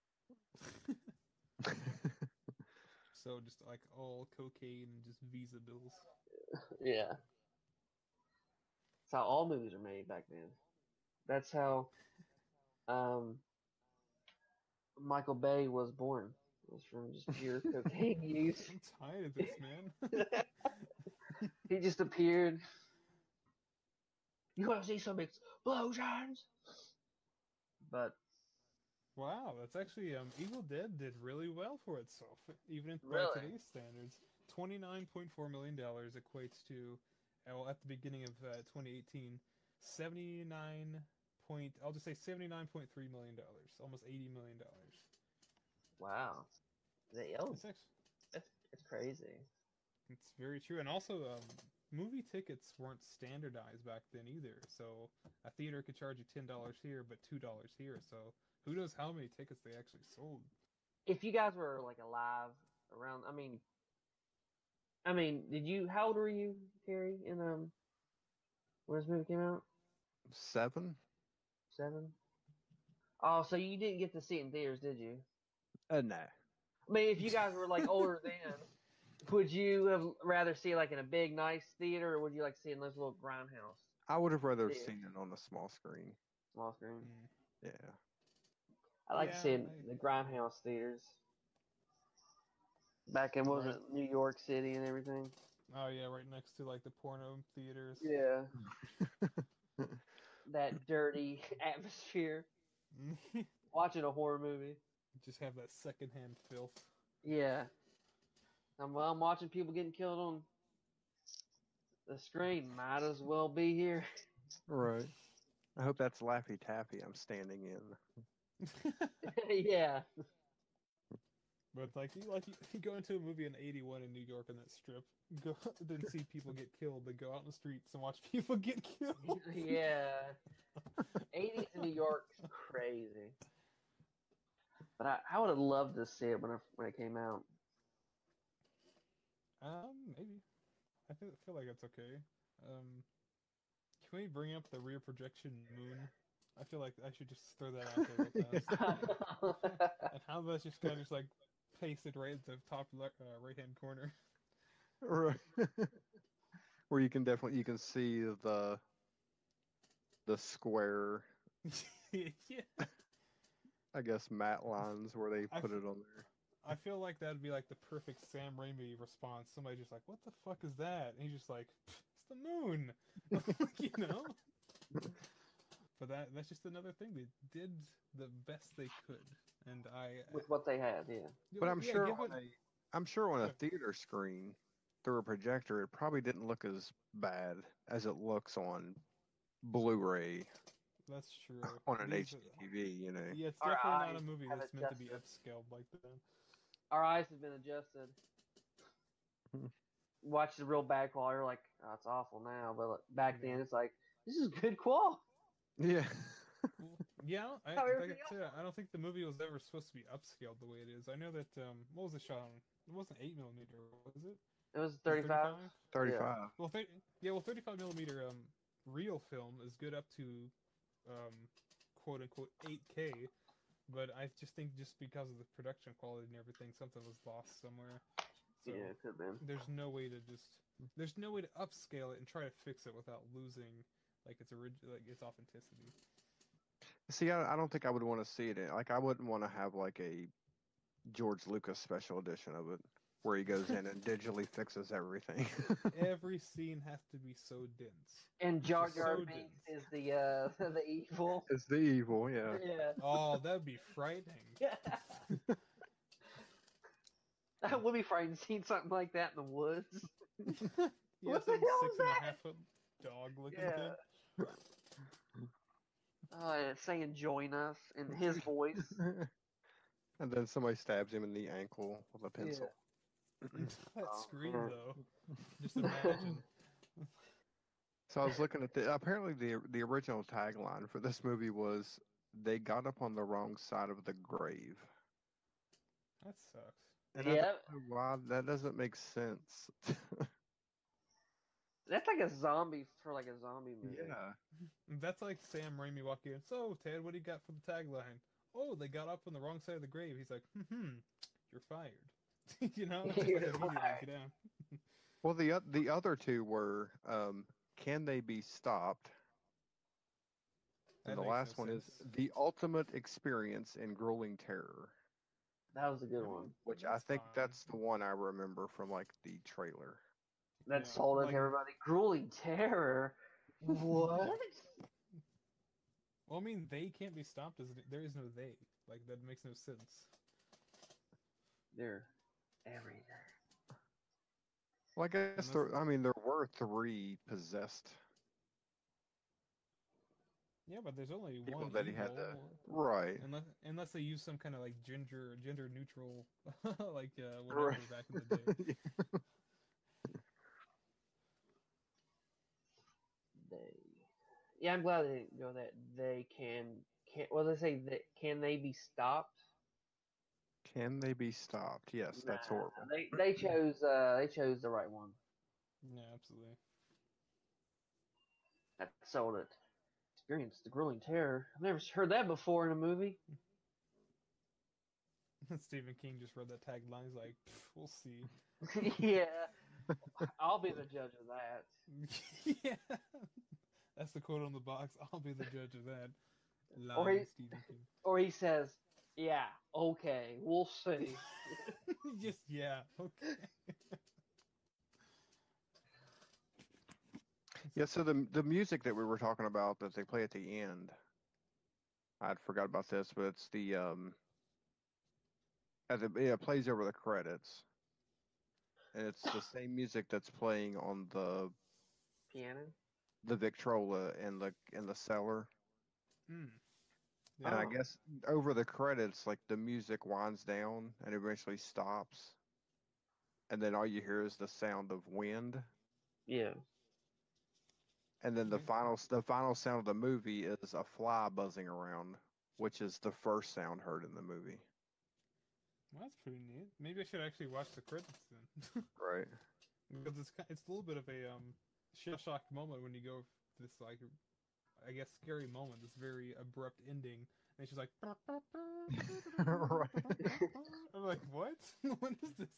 So just like all cocaine and just Visa bills.
Yeah, that's how all movies are made back then. That's how um Michael Bay was born. It was from just pure cocaine use.
I'm tired of this, man.
He just appeared. You want to see some explosions? But
Wow, that's actually um Evil Dead did really well for itself, even in, by
Really?
today's standards. Twenty-nine point four million dollars equates to, uh, well, at the beginning of uh, twenty eighteen, seventy-nine point. I'll just say seventy-nine point three million dollars, almost eighty million dollars.
wow, they oh,
It's actually,
that's it's crazy.
it's very true, and also um, movie tickets weren't standardized back then either. So a theater could charge you ten dollars here, but two dollars here. So who knows how many tickets they actually sold?
If you guys were like alive around, I mean, I mean, did you? How old were you, Carrie? In um, when this movie came out?
Seven?
Seven. Oh, so you didn't get to see it in theaters, did you?
Uh, no.
I mean, if you guys were like older then, would you have rather see it like in a big, nice theater, or would you like to see it in those little grindhouse,
I would have rather
Theater.
seen it on a small screen.
small screen?
Mm.
Yeah.
I like
Yeah,
to see it in
I-
the grindhouse theaters. Back in what was
Right.
it, New York City and everything.
Oh yeah, right next to like the porno theaters.
Yeah. That dirty atmosphere. Watching a horror movie.
Just have that secondhand filth.
Yeah. I'm, well, I'm watching people getting killed on the screen. Might as well be here.
Right. I hope that's Laffy Taffy I'm standing in.
Yeah.
But like you like you, you go into a movie in eighty-one in New York on that strip, go then see people get killed, then go out in the streets and watch people get killed.
Yeah. eighties in New York's crazy. But I, I would have loved to see it when, I, when it came out.
Um, maybe. I feel, feel like it's okay. Um, can we bring up the rear projection moon? I feel like I should just throw that out there real fast. And how about just kind of just like pasted right at the top le- uh, right hand corner?
Right. Where you can definitely you can see the the square,
Yeah.
I guess, matte lines where they
I
put
f-
it on there.
I feel like that'd be like the perfect Sam Raimi response. Somebody just like, "What the fuck is that?" And he's just like, "It's the moon," you know. But that that's just another thing. They did the best they could, and I.
With what they had, yeah.
But I'm
yeah,
sure
give
on
it-
a I'm sure on a
Yeah.
theater screen through a projector, it probably didn't look as bad as it looks on Blu-ray
That's true.
on an
These-
H D T V. You know.
Yeah, it's
Our
definitely not
eyes
a movie
have
that's meant to be
adjusted.
upscaled like that.
Our eyes have been adjusted.
Hmm.
Watch the real bad quality. You're like, oh, it's awful now. But like, back
Yeah.
then, it's like, this is good quality.
Yeah.
Yeah, I,
How
like
everything
I said, I don't think the movie was ever supposed to be upscaled the way it is. I know that um, what was it shot on? It wasn't eight millimeter, was it?
It was
Was it
thirty-five.
thirty-five.
Well, th- yeah, well, thirty-five millimeter um, real film is good up to um, quote unquote eight K, but I just think just because of the production quality and everything, something was lost somewhere. So
Yeah, it could have been.
there's no way to just there's no way to upscale it and try to fix it without losing like its orig- like its authenticity.
See, I, I don't think I would want to see it. in- Like, I wouldn't want to have like a George Lucas special edition of it. where he goes in and digitally fixes everything.
Every scene has to be so dense.
And Jar
It's
Jar
so
Binks
dense.
is the uh the evil.
It's the evil, yeah.
Yeah.
Oh, that'd be frightening.
That would be frightening seeing something like that in the woods.
Yeah,
What the
some
hell
six
is
and a
that?
half foot dog looking
Yeah.
thing.
Uh, saying join us in his voice.
And then somebody stabs him in the ankle with a
Yeah.
pencil.
That
Oh,
scream
man.
though. Just imagine.
So I was looking at the apparently the the original tagline for this movie was "They got up on the wrong side of the grave,"
That sucks.
and I
Yeah,
don't know why that doesn't make sense.
that's like a zombie for like a zombie movie.
Yeah,
That's like Sam Raimi walking in. So, Ted, what do you got for the tagline? Oh, they got up on the wrong side of the grave. He's like, hmm, you're fired. You know, just like
You're
immediately
fired.
get down.
well the oth- the other two were um, "Can They Be Stopped?"
That
and the
makes
last
no
one is
sense.
"The Ultimate Experience in Grueling Terror,"
That was a good
I mean,
one.
which I
that's
think
fine.
that's the one I remember from like the trailer.
That
Yeah,
sold it
like-
to everybody. Grueling terror. What?
Well, I mean, they can't be stopped. As there is no they. Like that makes no sense.
They're everything.
Well, I guess
Unless-
there. I mean, there were three possessed
Yeah, but there's only
people
one
that he
evil.
had to. Right.
Unless, unless they use some kind of like gender gender neutral, like uh, whatever
Right.
back in the day.
They. Yeah, I'm glad they didn't go that. They can. Can. Well, they say that. Can they be stopped?
Can they be stopped? Yes, that's
Nah,
horrible.
They they chose. Uh, they chose the right one.
Yeah, absolutely.
That sold it. Experience the grueling terror. I've never heard that before in a movie.
Stephen King just read that tagline. He's like, "Pff, we'll see.
Yeah, I'll be the judge of that.
Yeah, that's the quote on the box. I'll be the judge of that.
Or
Lying
he-
Stephen King.
Or he says, "Yeah, okay, we'll see."
Just yeah, okay.
Yeah. So the the music that we were talking about that they play at the end, I'd forgot about this, but it's the um. As it, yeah, it plays over the credits, and it's the same music that's playing on the
Piano.
the Victrola in the in the cellar.
Mm.
And I
Oh.
guess over the credits, like the music winds down and eventually stops, and then all you hear is the sound of wind.
Yeah.
And then the
Mhm.
final the final sound of the movie is a fly buzzing around, which is the first sound heard in the movie.
Well, that's pretty neat. Maybe I should actually watch the credits then,
Right.
because it's ki- it's a little bit of a um shell shock moment when you go to this like I guess scary moment, this very abrupt ending, and it's just like.
Right.
I'm like, what? What is this?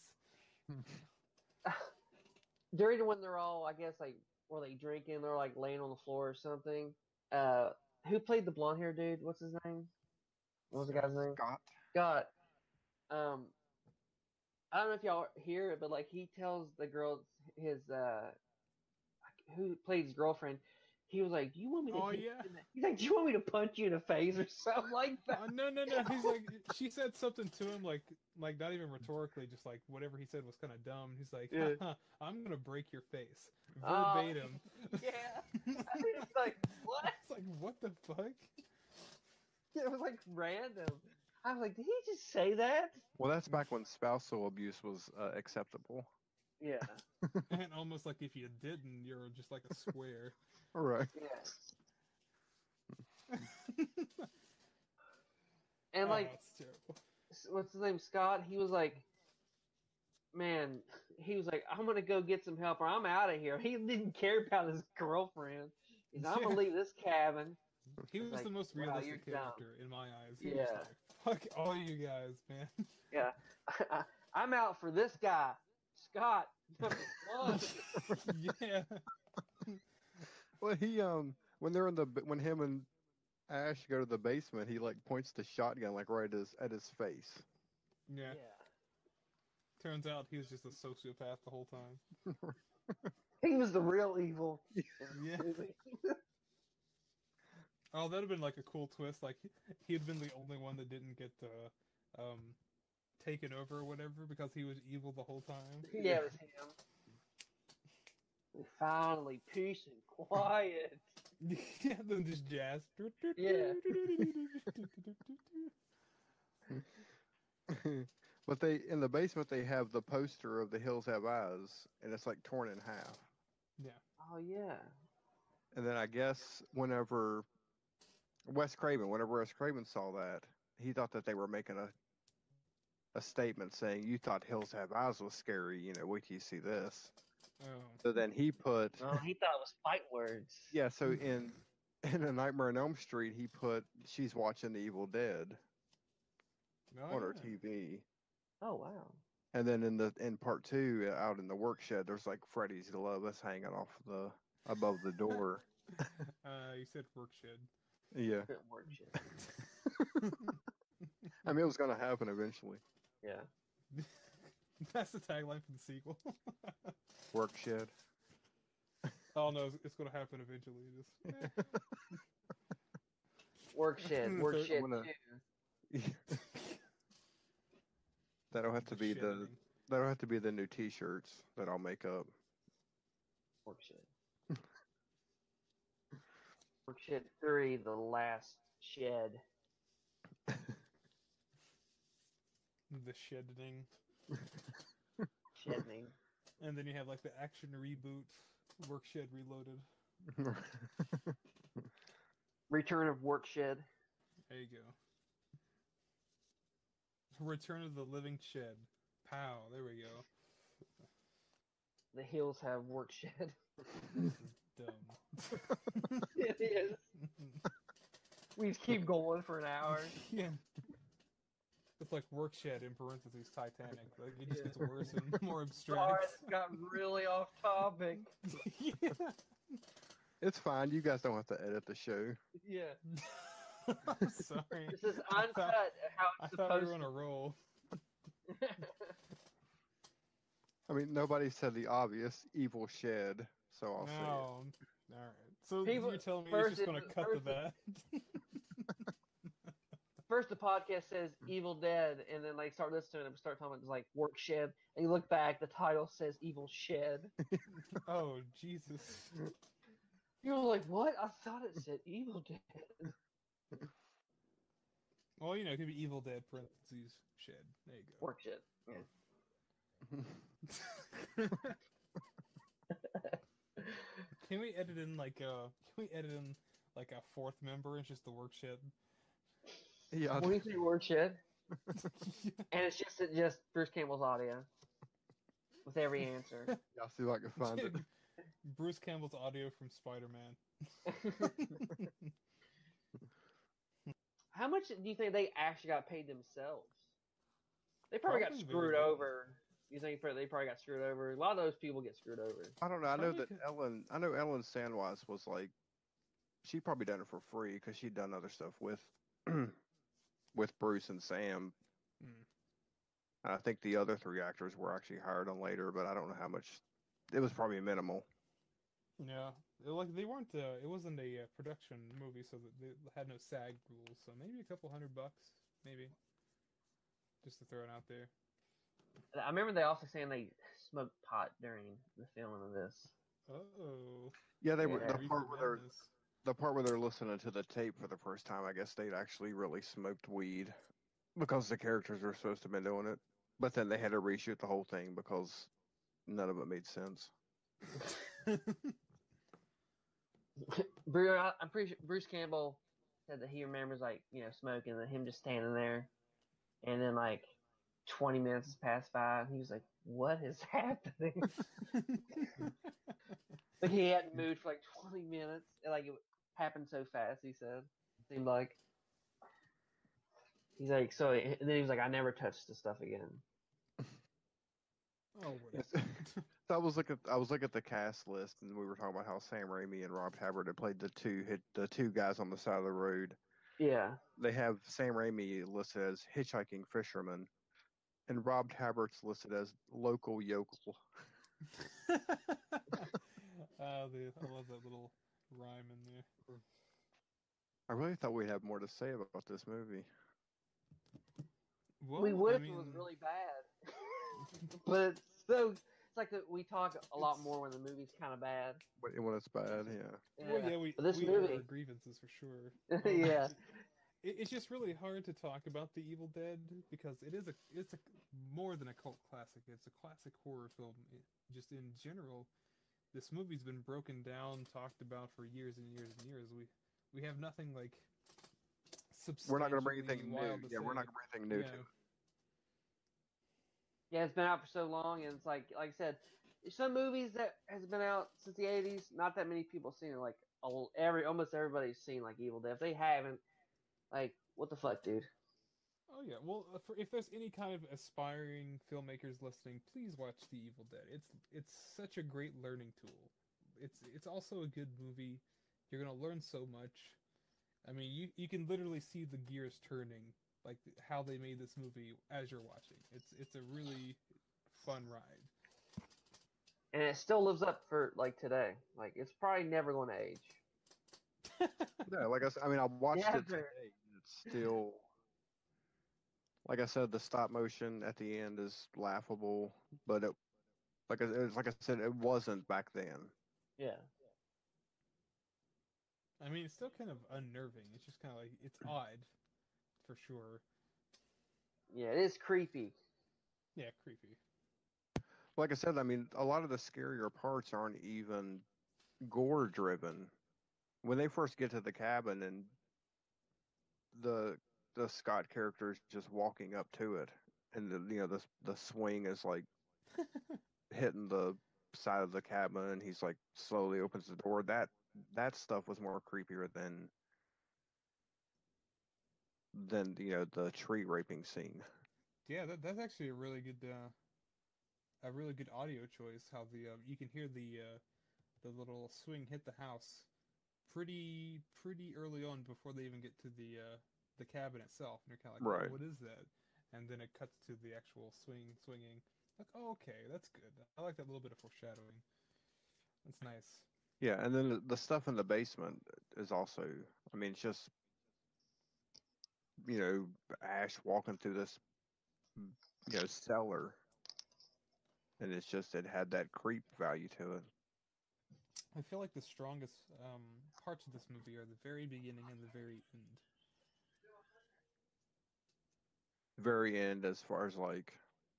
During when they're all, I guess, like, were they drinking? They're like laying on the floor or something. Uh, who played the blonde hair dude? What's his name? What was the guy's name?
Scott.
Scott. Um, I don't know if y'all hear it, but like he tells the girl his uh, who played his girlfriend. He was like, "Do you want me to?"
Oh,
hit
yeah.
you in the-" He's like, "Do you want me to punch you in the face or something like that?"
Uh, no, no, no. He's like, she said something to him, like, like not even rhetorically, just like whatever he said was kind of dumb. He's like,
Yeah.
Haha, I'm gonna break your face,
Oh,
verbatim.
yeah. I mean, it's like, what?
It's like, what the fuck?
It was like random. I was like, did he just say that?
Well, that's back when spousal abuse was uh, acceptable.
Yeah.
And almost like if you didn't, you're just like a square.
Right.
Yeah.
Oh,
And like,
it's terrible.
s- what's his name? Scott. He was like, man. He was like, I'm gonna go get some help, or I'm out of here. He didn't care about his girlfriend. He's like, I'm gonna
Yeah.
leave this cabin.
He was
like,
the most
wow,
realistic
you're dumb.
character in my eyes. He was
Yeah.
just like, fuck all you guys, man.
Yeah. I'm out for this guy, Scott. Number one.
Yeah.
Well, he um when they're in the when him and Ash go to the basement, he like points the shotgun like right at his at his face.
Yeah. Turns out he was just a sociopath the whole time.
He was the real evil. in the
Yeah.
movie.
Oh, that'd have been like a cool twist. Like he had been the only one that didn't get uh, um taken over or whatever because he was evil the whole time.
Yeah, it was him. Finally, peace and quiet.
Yeah, then just jazz.
Yeah.
But they in the basement they have the poster of The Hills Have Eyes, and it's like torn in half.
Yeah.
Oh yeah.
And then I guess whenever Wes Craven, whenever Wes Craven saw that, he thought that they were making a a statement saying, "You thought Hills Have Eyes was scary, you know, wait till you see this."
Oh.
So then he put,
Oh, he thought it was fight words.
yeah. So in in A Nightmare on Elm Street, he put, "She's watching The Evil Dead"
Oh,
on her
yeah.
T V.
Oh wow.
And then in the in part two, uh, out in the work shed, there's like Freddy's Glove hanging off the above the door.
Uh, you said work shed.
Yeah,
Good work shit.
I mean it was gonna happen eventually.
Yeah.
That's the tagline for the sequel.
Work shed.
Oh no, it's, it's gonna happen eventually. Just, eh.
Work shed. Work
I'm
shed
gonna-
too.
That'll have to be the
shedding.
that'll have to be the new T-shirts that I'll make up.
Work shed. Work shed three. The last shed.
The shedding.
Shedding.
And then you have like the action reboot, work shed reloaded.
Return of work shed.
There you go. Return of the Living Shed. Pow, there we go.
The hills have work shed.
This is dumb.
It is. We just keep going for an hour.
Yeah. It's like work shed in parentheses Titanic. Like it just gets worse and more abstract.
Sorry, this got really off topic.
Yeah.
It's fine. You guys don't have to edit the show.
Yeah.
I'm sorry.
This is
I
uncut.
thought,
how
I
it's
thought we
supposed
were on a roll.
to.
I mean, nobody said the obvious evil shed, so I'll say it.
No. Alright. So
People-
you're telling me
first
it's just going
it-
to cut
first
to that?
First, the podcast says Evil Dead, and then like start listening and start talking about like work shed, and you look back, the title says Evil Shed.
Oh, Jesus.
You're like, what? I thought it said Evil Dead.
Well, you know, it could be Evil Dead parentheses shed. There you go.
Work shed. Yeah.
Can we edit in like uh can we edit in like a fourth member? It's just the work shed.
Yeah,
What do you think, work shed? And it's just just Bruce Campbell's audio with every answer.
I'll see if I can find it.
Bruce Campbell's audio from Spider-Man.
How much do you think they actually got paid themselves? They probably,
Probably
got
very
screwed
little.
over. You think they probably got screwed over? A lot of those people get screwed over.
I don't know. I know
Probably
that
could-
Ellen. I know Ellen Sandwise was like, she probably done it for free because she'd done other stuff with, with Bruce and Sam.
Hmm.
And I think the other three actors were actually hired on later, but I don't know how much. It was probably minimal.
Yeah, It- like they weren't. Uh, it wasn't a uh, production movie, so that they had no SAG rules. So maybe a couple hundred bucks, maybe, just to throw it out there.
I remember they also saying they smoked pot during the filming of this.
Oh,
Yeah, they were
Yeah.
the
Reefer
part where they're
Madness.
the part where they're listening to the tape for the first time. I guess they'd actually really smoked weed because the characters were supposed to have been doing it, but then they had to reshoot the whole thing because none of it made sense.
Bruce, I'm pretty sure Bruce Campbell said that he remembers like you know smoking and him just standing there, and then like twenty minutes has passed by, and he was like, "What is happening?" Like he hadn't moved for like twenty minutes, and like it happened so fast. He said, seemed like he's like so. And then he was like, "I never touched the stuff again."
Oh,
Yes.
whatever.
So I was looking. I was looking at the cast list, and we were talking about how Sam Raimi and Rob Tabbert had played the two hit the two guys on the side of the road.
Yeah,
They have Sam Raimi listed as hitchhiking fisherman, And Rob Tabert's listed as local yokel.
uh, the, I love that little rhyme in there.
I really thought we'd have more to say about this movie.
Well,
we would
I
if
mean,
it was really bad. But it's so it's like that we talk a lot
It's-
more when the movie's kind of bad.
But when it's bad, yeah.
well, yeah, we
But this
we air our
movie,
grievances for sure. Um,
yeah,
it, it's just really hard to talk about The Evil Dead because it is a it's a more than a cult classic. It's a classic horror film. It, just in general, this movie's been broken down, talked about for years and years and years. We we have nothing like
We're not going to bring
substantially
anything new.
wild to
Yeah,
say.
we're not going to bring anything new
Yeah.
to it.
yeah. It's been out for so long, and it's like like I said, some movies that has been out since the eighties. Not that many people seen it. Like all, every almost everybody's seen like Evil Dead. If they haven't, like what the fuck, dude?
Oh yeah. Well, uh, for, if there's any kind of aspiring filmmakers listening, please watch The Evil Dead. It's it's such a great learning tool. It's it's also a good movie. You're gonna learn so much. I mean, you you can literally see the gears turning, like how they made this movie as you're watching. It's it's a really fun ride.
And it still lives up for like today. Like it's probably never going to age.
Yeah, like I said, I mean, I watched
Never.
it today, and it's still, like I said, the stop motion at the end is laughable, but it, like I, it was, like I said, it wasn't back then.
Yeah.
I mean, it's still kind of unnerving. It's just kind of like it's odd, for sure.
Yeah, it is creepy.
Yeah, creepy.
Like I said, I mean, a lot of the scarier parts aren't even gore driven. When they first get to the cabin and the the Scott character is just walking up to it, and the you know the the swing is like hitting the side of the cabin, and he's like slowly opens the door. That that stuff was more creepier than than you know the tree raping scene.
Yeah, that, that's actually a really good uh, a really good audio choice. How the um, you can hear the uh, the little swing hit the house pretty pretty early on before they even get to the uh, the cabin itself, and you're kind of like, oh,
Right.
what is that? And then it cuts to the actual swing swinging. Like, oh, okay, that's good. I like that little bit of foreshadowing. That's nice.
Yeah, and then the, the stuff in the basement is also. I mean, it's just you know Ash walking through this you know cellar, and it's just it had that creep value to it.
I feel like the strongest um, parts of this movie are the very beginning and the very end.
Very end, as far as like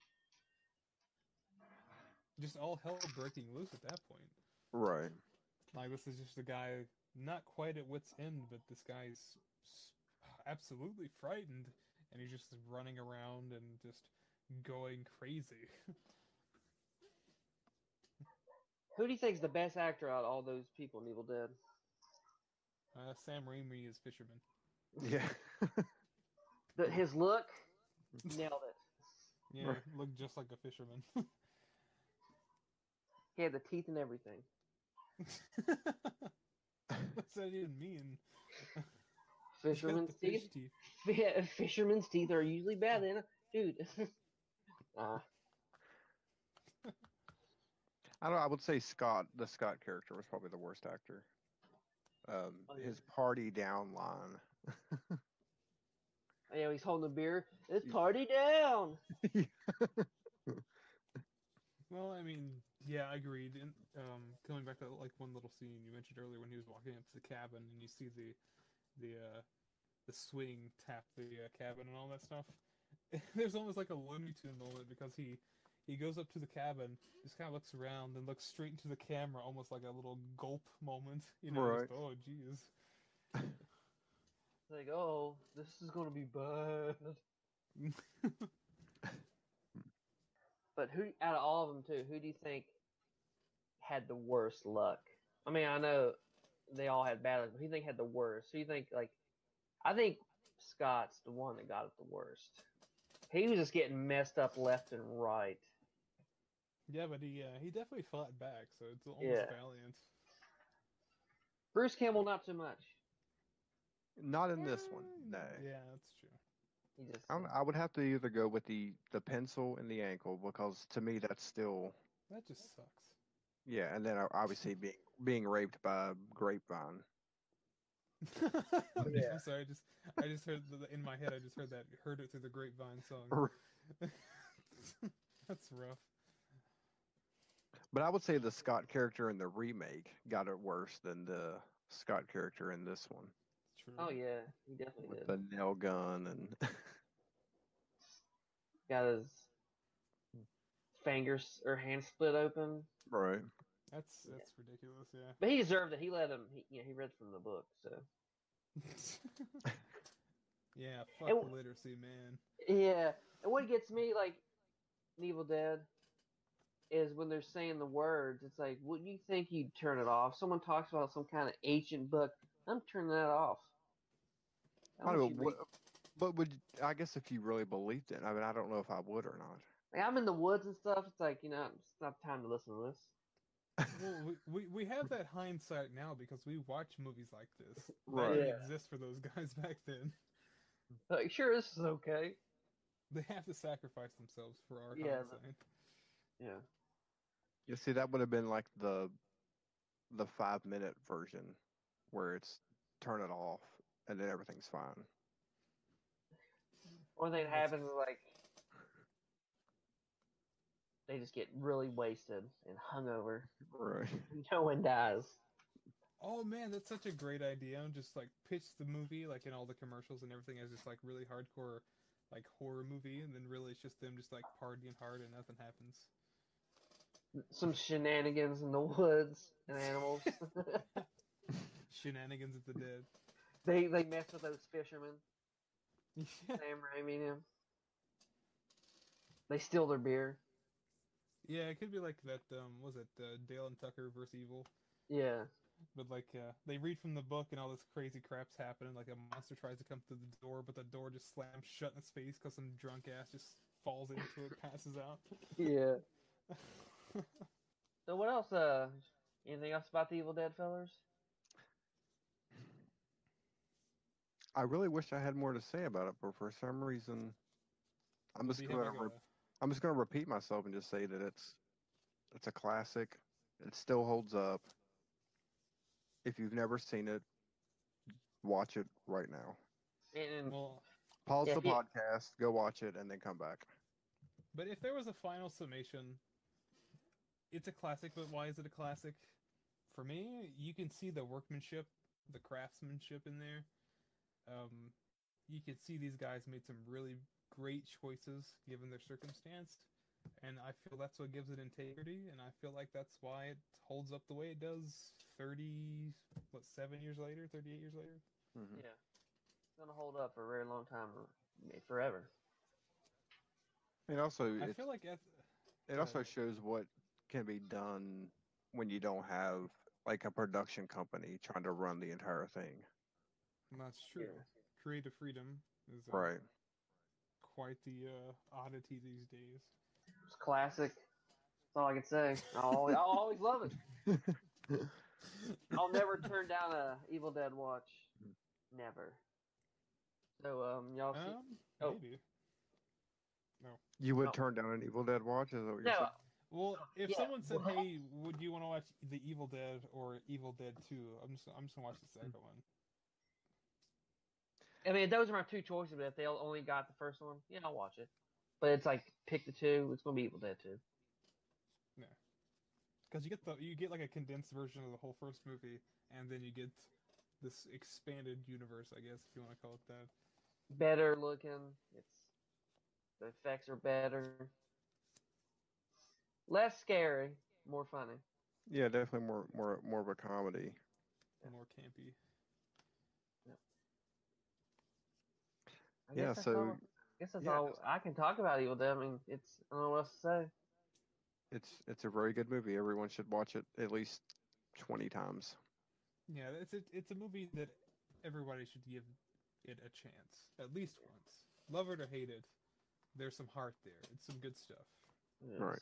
Just all hell breaking loose at that point.
right.
Like, this is just a guy not quite at wit's end, but this guy's s- absolutely frightened, and he's just running around and just going crazy.
Who do you think is the best actor out of all those people in Evil Dead?
Uh, Sam Raimi is Fisherman.
Yeah.
The, his look, nailed it.
Yeah,
Right.
looked just like a fisherman.
He had the teeth and everything.
What's that even mean?
Fisherman's
The fish
teeth.
teeth.
Yeah, fisherman's teeth are usually bad, then, dude. uh,
I don't know, I would say Scott, the Scott character was probably the worst actor. Um,
Oh, yeah.
his party down line.
yeah, he's holding a beer. It's party down.
Well, I mean, yeah, I agreed. And um, coming back to like one little scene you mentioned earlier when he was walking up to the cabin and you see the the uh, the swing tap the uh, cabin and all that stuff. There's almost like a Looney Tune moment because he he goes up to the cabin, just kind of looks around, and looks straight into the camera, almost like a little gulp moment. You know,
Right.
just, oh jeez.
Like, oh, this is gonna be bad. But who, out of all of them too, who do you think had the worst luck? I mean, I know they all had bad luck, but who do you think had the worst? Who do you think, like, I think Scott's the one that got it the worst. He was just getting messed up left and right.
Yeah, but he uh, he definitely fought back, so it's almost
Yeah.
valiant.
Bruce Campbell, not so much.
Not in this one. No.
Yeah, that's true.
He just
I, don't, I would have to either go with the the pencil and the ankle because to me that's still
That just sucks.
yeah, and then uh, obviously being being raped by a grapevine.
yeah.
I'm sorry. I just I just heard the, in my head. I just heard that heard it through the grapevine song. That's rough.
But I would say the Scott character in the remake got it worse than the Scott character in this one
True.
Oh yeah, he definitely
with
did.
the nail gun and
Got his fingers or hand split open.
right.
That's
Yeah.
that's ridiculous. Yeah.
But he deserved it. He let him. He, you know, he read from the book, so.
Yeah. Fuck
And-
the literacy, man.
Yeah, and what gets me like in Evil Dead is when they're saying the words. It's like, wouldn't you think you'd turn it off? Someone talks about some kind of ancient book. I'm turning that off. I
I
want
don't
you
know,
to
what,
read-
but would I guess if you really believed it, I mean, I don't know if I would or not.
Like, I'm in the woods and stuff. It's like, you know, it's not time to listen to this.
Well, we, we we have that hindsight now because we watch movies like this.
Right.
That didn't
Yeah.
exist for those guys back then.
Like, sure, this is okay.
They have to sacrifice themselves for our
Yeah,
hindsight.
Yeah.
You see, that would have been like the the five minute version where it's turn it off and then everything's fine.
One thing that
That's-
happens is like they just get really wasted and hungover.
Right.
No one dies.
Oh man, that's such a great idea. Just like pitch the movie like in all the commercials and everything as just like really hardcore like horror movie, and then really it's just them just like partying hard and nothing happens.
Some shenanigans in the woods and animals.
Shenanigans at the dead.
they they mess with those fishermen.
Yeah.
Sam Raimi and him. They steal their beer.
Yeah, it could be like that. Um, was it uh, Dale and Tucker versus Evil?
Yeah.
But like, uh, they read from the book and all this crazy crap's happening. Like a monster tries to come through the door, but the door just slams shut in his face because some drunk ass just falls into it, passes out.
Yeah. So what else? Uh, anything else about the Evil Dead, fellas?
I really wish I had more to say about it, but for some reason, I'm just
Do you
going
have
to
like
re- I'm just going to repeat myself and just say that it's it's a classic. It still holds up. If you've never seen it, watch it right now.
a
And
well?
Pause
Yeah,
the
if you-
podcast, go watch it, and then come back.
But if there was a final summation, it's a classic. But why is it a classic? For me, you can see the workmanship, the craftsmanship in there. Um, you can see these guys made some really great choices given their circumstance, and I feel that's what gives it integrity, and I feel like that's why it holds up the way it does. Thirty, what, seven years later, thirty-eight years later.
Mhm.
yeah, it's gonna hold up for a very long time, or maybe forever.
It also
I
it,
feel like at,
it also shows what can be done when you don't have like a production company trying to run the entire thing.
that's true.
Yeah.
Creative freedom is uh,
Right.
quite the uh, oddity these days.
It's classic. That's all I can say. I'll always, I'll always love it. I'll never turn down a Evil Dead watch. Never. So um, y'all see?
Um,
Oh.
maybe.
You would
No.
turn down an Evil Dead watch? Is that what you're
No,
saying?
Well, if
Yeah,
someone said,
what?
"Hey, would you want to watch The Evil Dead or Evil Dead two?" I'm just I'm just gonna watch the second one.
I mean those are my two choices. But if they only got the first one, yeah, I'll watch it. But it's like pick the two. It's gonna be Evil Dead two.
Because you get the you get like a condensed version of the whole first movie, and then you get this expanded universe, I guess, if you want to call it that.
Better looking. It's the effects are better. Less scary, more funny.
Yeah, definitely more more more of a comedy.
More campy.
I
Yeah,
guess that's
so
all, I guess that's
yeah,
all I can talk about Evil Dead. I mean, it's I don't know what else to say.
it's it's a very good movie. Everyone should watch it at least twenty times.
Yeah, it's a, it's a movie that everybody should give it a chance at least once. Love it or hate it, there's some heart there. It's some good stuff.
Yes.
Right.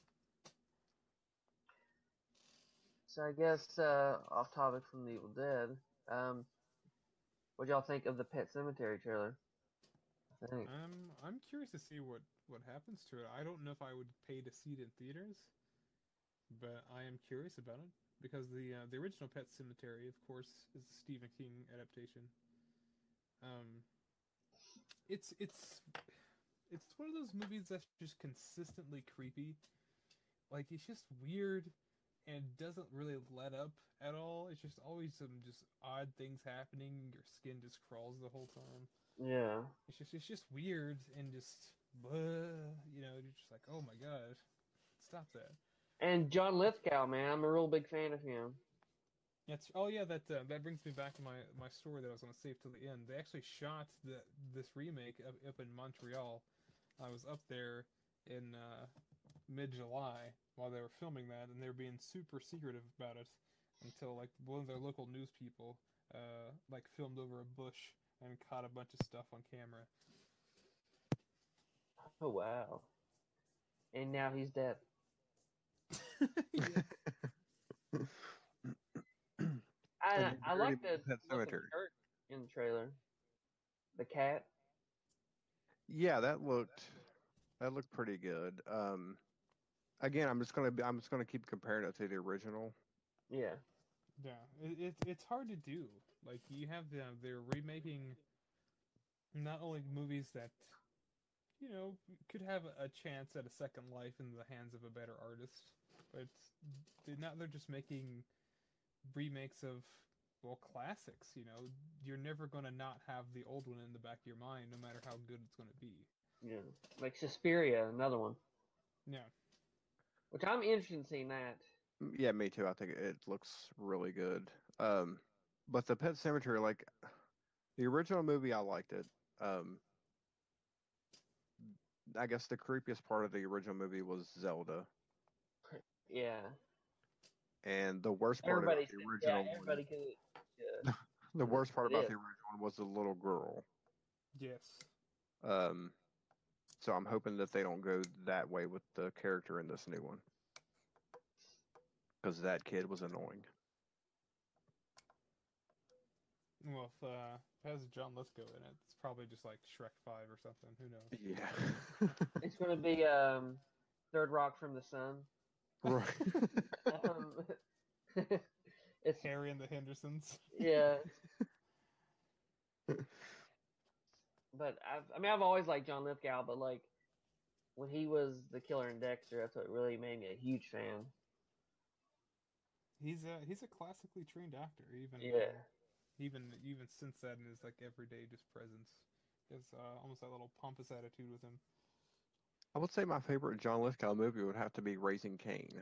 So I guess uh, off topic from the Evil Dead. Um, what y'all think of the Pet Cemetery trailer? I Dang.
I'm I'm curious to see what what happens to it. I don't know if I would pay to see it in theaters, but I am curious about it because the uh, the original Pet Cemetery, of course, is the Stephen King adaptation. Um, it's it's it's one of those movies that's just consistently creepy. Like it's just weird and doesn't really let up at all. It's just always some just odd things happening. Your skin just crawls the whole time.
Yeah.
It's just it's just weird and just uh, you know, you're just like, oh my god, stop that.
And John Lithgow, man, I'm a real big fan of him.
That's oh yeah, that uh, that brings me back to my my story that I was going to save till the end. They actually shot the this remake up, up in Montreal. I was up there in uh, mid July while they were filming that, and they were being super secretive about it until like one of their local news people uh, like filmed over a bush and caught a bunch of stuff on camera.
Oh wow. And now he's dead.
Yeah.
I
And
I
you already
like the
mentioned Pet
look of the
Cemetery.
shirt in the trailer. The cat.
Yeah, that looked that looked pretty good. Um, again, I'm just gonna be, I'm just gonna keep comparing it to the original.
Yeah.
Yeah, it, it it's hard to do. Like you have them, they're remaking not only movies that you know could have a chance at a second life in the hands of a better artist, but they're not. They're just making remakes of well classics. You know, you're never gonna not have the old one in the back of your mind, no matter how good it's gonna be.
Yeah. Like Suspiria, another one.
Yeah,
Which I'm interested in seeing that.
Mm, Yeah, me too. I think it looks really good. Um, but the Pet Cemetery, like the original movie, I liked it. Um, I guess the creepiest part of the original movie was Zelda,
Yeah.
and the worst part about
Everybody
the
said, yeah,
original one,
everybody could. Yeah.
the
It,
worst part
it
about
is.
the original one was the little girl.
yes.
Um, so I'm hoping that they don't go that way with the character in this new one, because that kid was annoying.
Well, if uh, it has John Lithgow in it, it's probably just like Shrek Five or something. Who knows?
Yeah.
It's going to be um, Third Rock from the Sun.
Right.
Um, it's
Harry and the Hendersons.
yeah, but I've, I mean, I've always liked John Lithgow, but like when he was the killer in Dexter, that's what really made me a huge fan.
He's a he's a classically trained actor, even
Yeah,
uh, even even since that in his like everyday just presence. He has uh, almost that little pompous attitude with him.
I would say my favorite John Lithgow movie would have to be Raising Cain.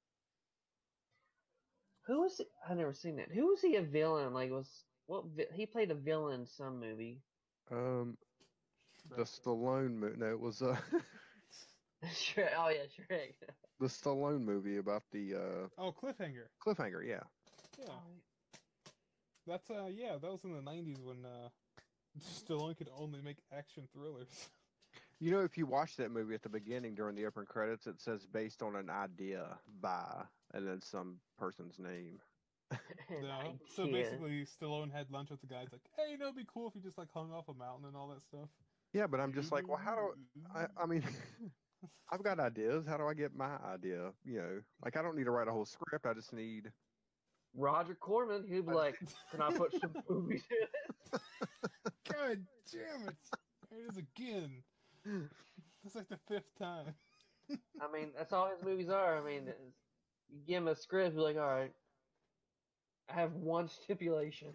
who was he? I've never seen that. Who was he a villain? Like was what vi- he played a villain in some movie.
Um, the
Shrek.
Stallone movie. No, it was uh,
Shrek. Oh yeah, Shrek.
the Stallone movie about the uh,
Oh, Cliffhanger.
cliffhanger. Yeah.
Yeah, that's uh yeah that was in the nineties when uh Stallone could only make action thrillers.
You know, if you watch that movie at the beginning during the opening credits, it says based on an idea by, and then some person's name.
An
No, so
idea.
basically Stallone had lunch with the guys like, hey, you know, it'd be cool if you just like hung off a mountain and all that stuff.
Yeah, but I'm just like, well, how do I? I mean, I've got ideas. How do I get my idea? You know, like I don't need to write a whole script. I just need.
Roger Corman, he'd be
I
like, "Can I put some movies in it?"
God damn it! There it is again. That's like the fifth time.
I mean, that's all his movies are. I mean, it's- you give him a script, be like, all right, I have one stipulation.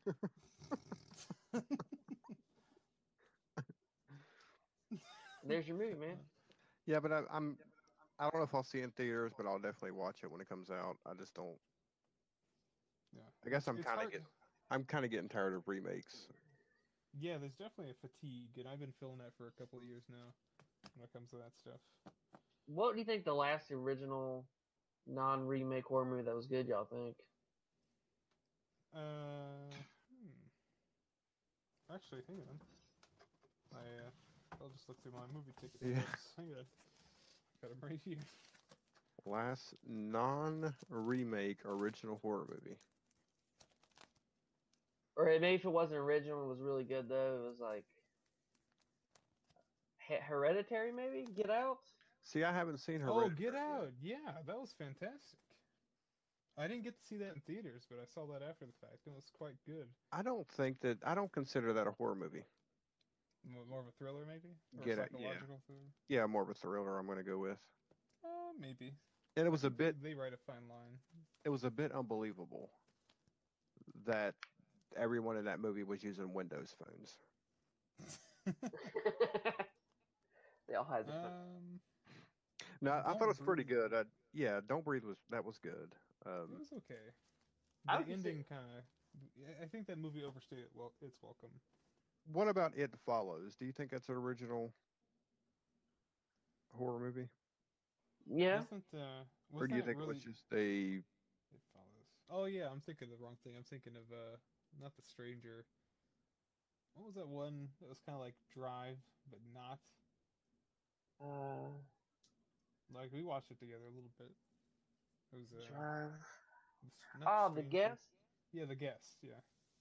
There's your movie, man.
Yeah, but I, I'm. I don't know if I'll see it in theaters, but I'll definitely watch it when it comes out. I just don't.
Yeah,
I guess
It's-
I'm
it's
kind of
hard-
getting. I'm kind of getting tired of remakes.
Yeah, there's definitely a fatigue, and I've been feeling that for a couple of years now when it comes to that stuff.
What do you think the last original non-remake horror movie that was good, y'all think?
Uh, hmm. Actually, hang on. I uh, I'll just look through my movie ticket
Yeah.
stubs. Hang on, got them right here.
Last non-remake original horror movie.
Or maybe if it wasn't original, it was really good though. It was like He- Hereditary, maybe Get Out.
See, I haven't seen
Oh,
Hereditary
Get
yet.
Out! Yeah, that was fantastic. I didn't get to see that in theaters, but I saw that after the fact. It was quite good.
I don't think that I don't consider that a horror movie.
Mo- More of a thriller, maybe, or
Get
a
Out, yeah.
psychological thriller.
Yeah, more of a thriller. I'm going to go with.
Uh, maybe.
And it
I
was a
think they-
bit.
They write a fine line.
It was a bit unbelievable that everyone in that movie was using Windows phones.
They all had different.
um,
No, I thought
Don't
it was pretty
Breathe.
good. I, yeah, Don't Breathe was that was good.
it
Um,
was okay.
I
The
would consider-
ending kind of. I think that movie overstayed well its welcome.
what about It Follows? Do you think that's an original horror movie,
Yeah.
Wasn't uh?
or
Wasn't
do you
that
think
really?
it was just a?
It follows. Oh yeah, I'm thinking of the wrong thing. I'm thinking of uh, not The Stranger. What was that one that was kind of like Drive, but not?
Uh,
Like we watched it together a little bit. It was uh,
Drive.
s- not
Oh, The
Stranger.
Guest.
Yeah, The Guest. Yeah,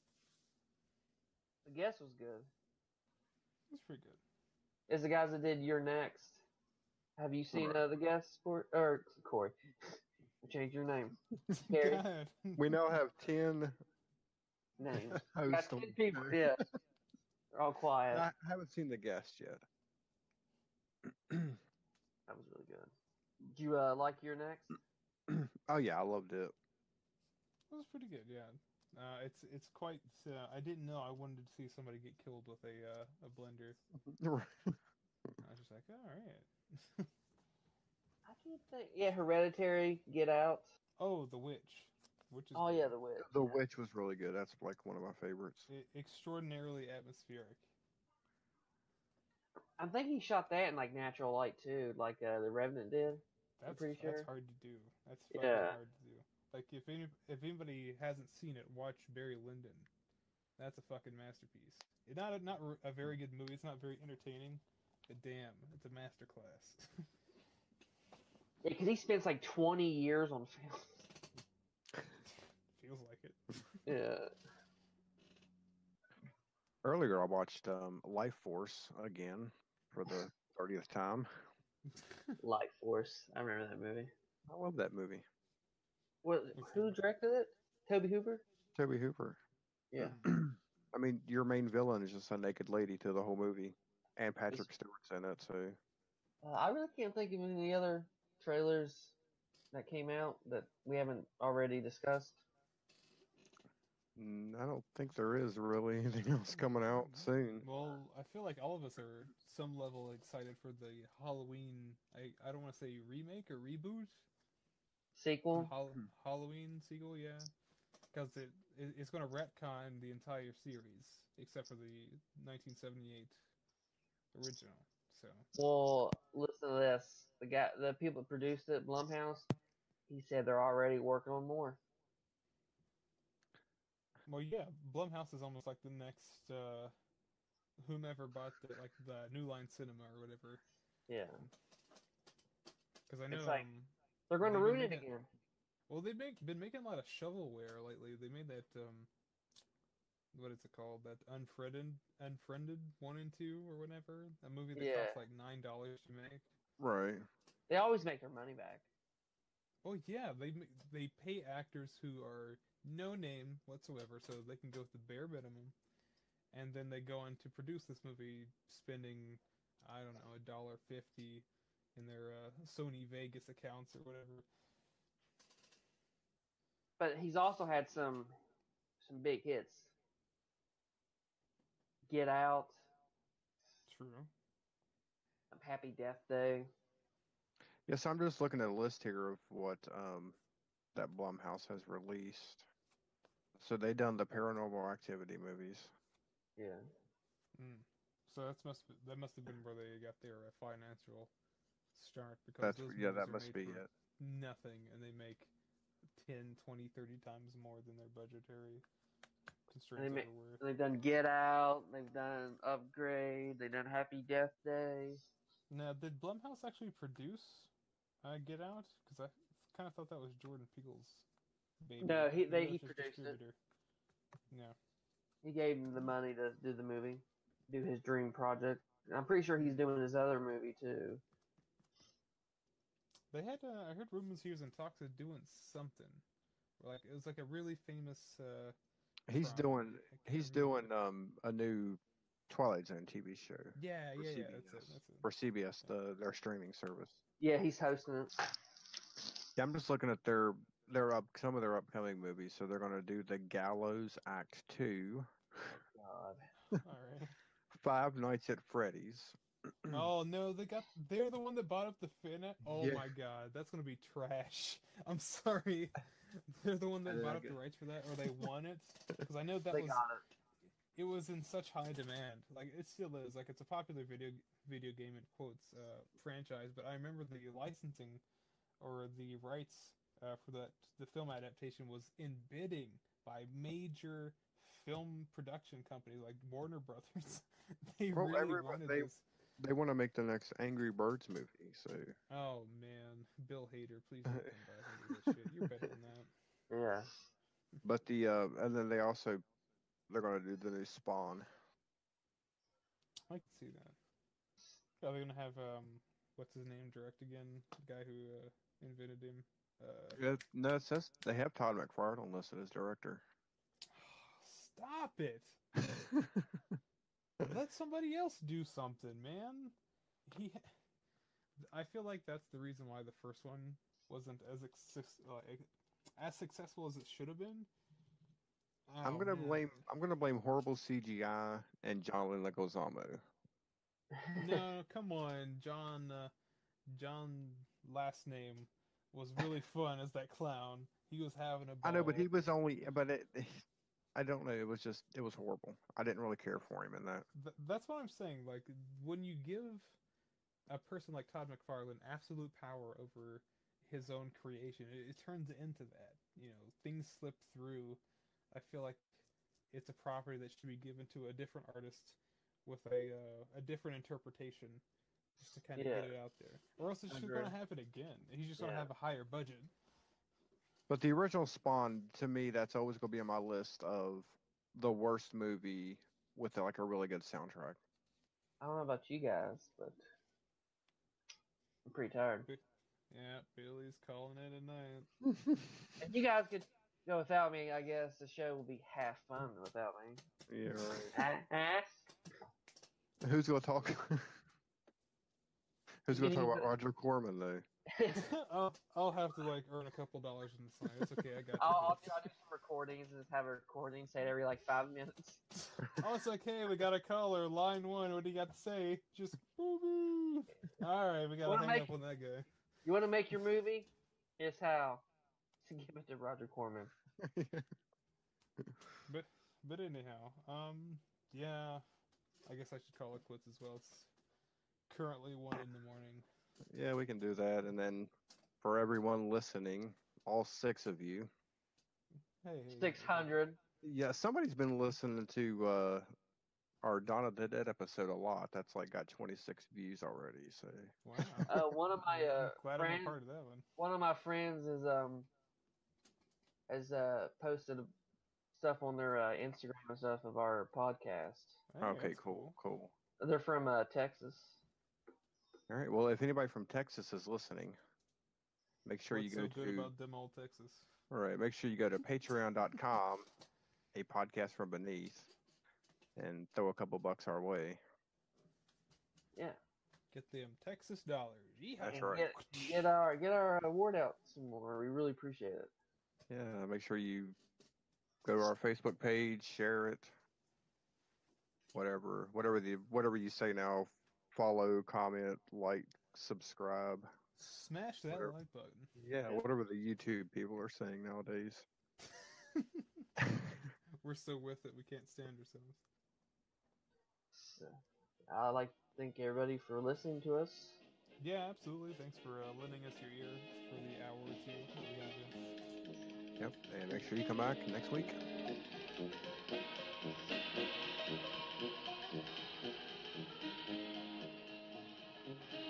The Guest was good.
it was pretty good.
It's the guys that did You're Next. Have you seen
Right.
uh, The Guest, Cor- or Corey? Change your name. Gary.
God.
We now have ten
Names.
hosts.
Got
on
ten
the
people.
show.
Yeah. They're all quiet.
I haven't seen The Guest yet.
That was really good. Did you uh, like You're Next?
Oh yeah, I loved it.
It was pretty good, yeah. Uh, it's it's quite. Uh, I didn't know I wanted to see somebody get killed with a uh, a blender. I was just like, all right.
I can't think. Yeah, Hereditary, Get Out.
Oh, The Witch, which is
Oh
good.
yeah, The Witch.
The
yeah.
Witch was really good. That's like one of my favorites.
E- extraordinarily atmospheric.
I think he shot that in like natural light too, like uh, The Revenant did.
That's
pretty
that's
sure.
hard to do. That's fucking
Yeah.
hard to do. Like if any if anybody hasn't seen it, watch Barry Lyndon. That's a fucking masterpiece. It's not a, not a very good movie. It's not very entertaining, but damn, it's a masterclass.
Yeah, because he spends like twenty years on film.
Feels like it.
Yeah.
Earlier, I watched um, Life Force again for the thirtieth time.
Light Force. I remember that movie.
I love that movie.
What? Who directed it? Toby Hooper.
Toby Hooper.
Yeah.
I mean, your main villain is just a naked lady to the whole movie, and Patrick Stewart's in it. So
Uh, I really can't think of any other trailers that came out that we haven't already discussed.
mm, I don't think there is really anything else coming out soon.
Well, I feel like all of us are some level excited for the Halloween. I I don't want to say remake or reboot.
Sequel.
Hol- Halloween sequel, yeah, because it, it it's going to retcon the entire series except for the nineteen seventy-eight original. So
Well, listen to this. The guy, the people that produced it, Blumhouse, he said they're already working on more.
well, yeah, Blumhouse is almost like the next uh, whomever bought the like the New Line Cinema or whatever.
Yeah.
Because I know
It's like-
um,
They're going to
They've been
ruin it
making-
again.
well they've make, been making a lot of shovelware lately. They made that um, what is it called? That Unfriended, Unfriended one and two or whatever. A movie that
Yeah.
costs like nine dollars to make.
Right.
They always make their money back.
Oh yeah, they ma- they pay actors who are no name whatsoever, so they can go with the bare minimum, and then they go on to produce this movie, spending I don't know a dollar fifty in their uh, Sony Vegas accounts or whatever.
But he's also had some some big hits. Get Out,
True.
Happy Death Day.
Yes, I'm just looking at a list here of what um, that Blumhouse has released. So they done the Paranormal Activity movies.
Yeah.
Mm. So that's must be, that must have been where they got their uh, financial start because
That's
those
yeah,
movies
that
are
must
made
be
for
it.
nothing, and they make ten, twenty, thirty times more than their budgetary constraints
They
ever
make-
were.
They've done Get Out. They've done Upgrade. They've done Happy Death Day.
Now, did Blumhouse actually produce uh, Get Out? Because I kind of thought that was Jordan Peele's baby.
No, he-
Maybe
they-
that
he
was just
produced it.
distributor. No.
He gave him the money to do the movie, do his dream project. I'm pretty sure he's doing his other movie too.
They had, uh, I heard rumors he was in talks of doing something. Like it was like a really famous. Uh,
He's
Tron
doing
movie. I can't
he's
remember.
doing um a new Twilight Zone T V show
Yeah,
for
yeah, yeah.
C B S
That's it. That's it.
for C B S,
Yeah.
the their streaming service.
Yeah, he's hosting it.
Yeah, I'm just looking at their their up some of their upcoming movies. So they're gonna do The Gallows Act Two,
God.
All right.
Five Nights at Freddy's.
Oh no, they got they're the one that bought up the Finet. Oh
Yeah.
my god, that's gonna be trash. I'm sorry. They're the one that
I
bought
like
up
it.
the rights for that, or they won it. Because I know that
They
was
got it.
it was in such high demand. Like it still is. Like it's a popular video video game in quotes uh, franchise. But I remember the licensing or the rights uh, for that the film adaptation was in bidding by major film production companies like Warner Brothers. They
Well,
really
everybody
wanted
they
this.
they want to make the next Angry Birds movie. So
Oh man, Bill Hader, please don't come back and do this shit. You're better than that.
Yeah.
but the uh and then they also they're gonna do the new Spawn.
I can see that. Are they gonna have um, what's his name direct again? The guy who uh, invented him. Uh,
Yeah, no, it says they have Todd McFarlane listed as director.
stop it! Let somebody else do something, man. He, I feel like that's the reason why the first one wasn't as success, like, as successful as it should have been.
I'm
Oh,
gonna
man.
blame I'm gonna blame horrible C G I and John Leguizamo.
No, come on, John. Uh, John last name was really fun as that clown. He was having a ball.
I know, but he was only but it, I don't know. It was just it was horrible. I didn't really care for him in that.
Th- that's what I'm saying. Like when you give a person like Todd McFarlane absolute power over his own creation, it, it turns into that. You know, things slip through. I feel like it's a property that should be given to a different artist with a uh, a different interpretation, just to kind of
Yeah.
get it out there. Or else it's
I
just
agree.
going to happen again. He's just going to
Yeah.
have a higher budget.
But the original Spawn, to me, that's always gonna be on my list of the worst movie with like a really good soundtrack.
I don't know about you guys, but I'm pretty tired.
Yeah, Billy's calling it a night.
If you guys could go without me, I guess the show will be half fun without me.
Yeah, right.
Uh-huh.
Who's gonna talk? Who's
You
gonna talk
need
about
to-
Roger Corman though?
I'll, I'll have to like earn a couple dollars in the sign. It's okay, I got you.
I'll, I'll,
Bill.
do, I'll do some recordings and just have a recording say it every like five minutes.
Oh, it's okay. We got a caller. Line one. What do you got to say? Just boo boo. All right, we got to
Wanna
hang
make-
up on that guy.
You want to make your movie? Here's how. To give it to Roger Corman.
But but anyhow, um, yeah, I guess I should call it quits as well. It's currently one in the morning.
Yeah, we can do that. And then for everyone listening, all six of you,
Hey, hey,
Six hundred.
yeah, somebody's been listening to uh, our Dawn of the Dead episode a lot. That's like got twenty-six views already. So
Wow.
Uh, one of my uh,
I'm glad I'm
friends,
a part of that one.
one of my friends is um has uh posted stuff on their uh, Instagram and stuff of our podcast.
Hey,
okay,
that's
cool, cool.
They're from uh, Texas.
All right. Well, if anybody from Texas is listening, make sure
What's
you go
so good
to
about them old Texas?
all right. Make sure you go to patreon dot com, a podcast from beneath, and throw a couple bucks our way.
Yeah.
Get them Texas dollars. Yeehaw.
That's
And
right.
Get, get our get our award out some more. We really appreciate it.
Yeah. Make sure you go to our Facebook page, share it, whatever, whatever the whatever you say now. Follow, comment, like, subscribe.
Smash that
Whatever.
like button.
Yeah, whatever the YouTube people are saying nowadays.
We're so with it, we can't stand ourselves.
So, I'd like to thank everybody for listening to us.
Yeah, absolutely. Thanks for uh, lending us your ear for the hour or two that we got to.
Yep, and make sure you come back next week.
Thank you.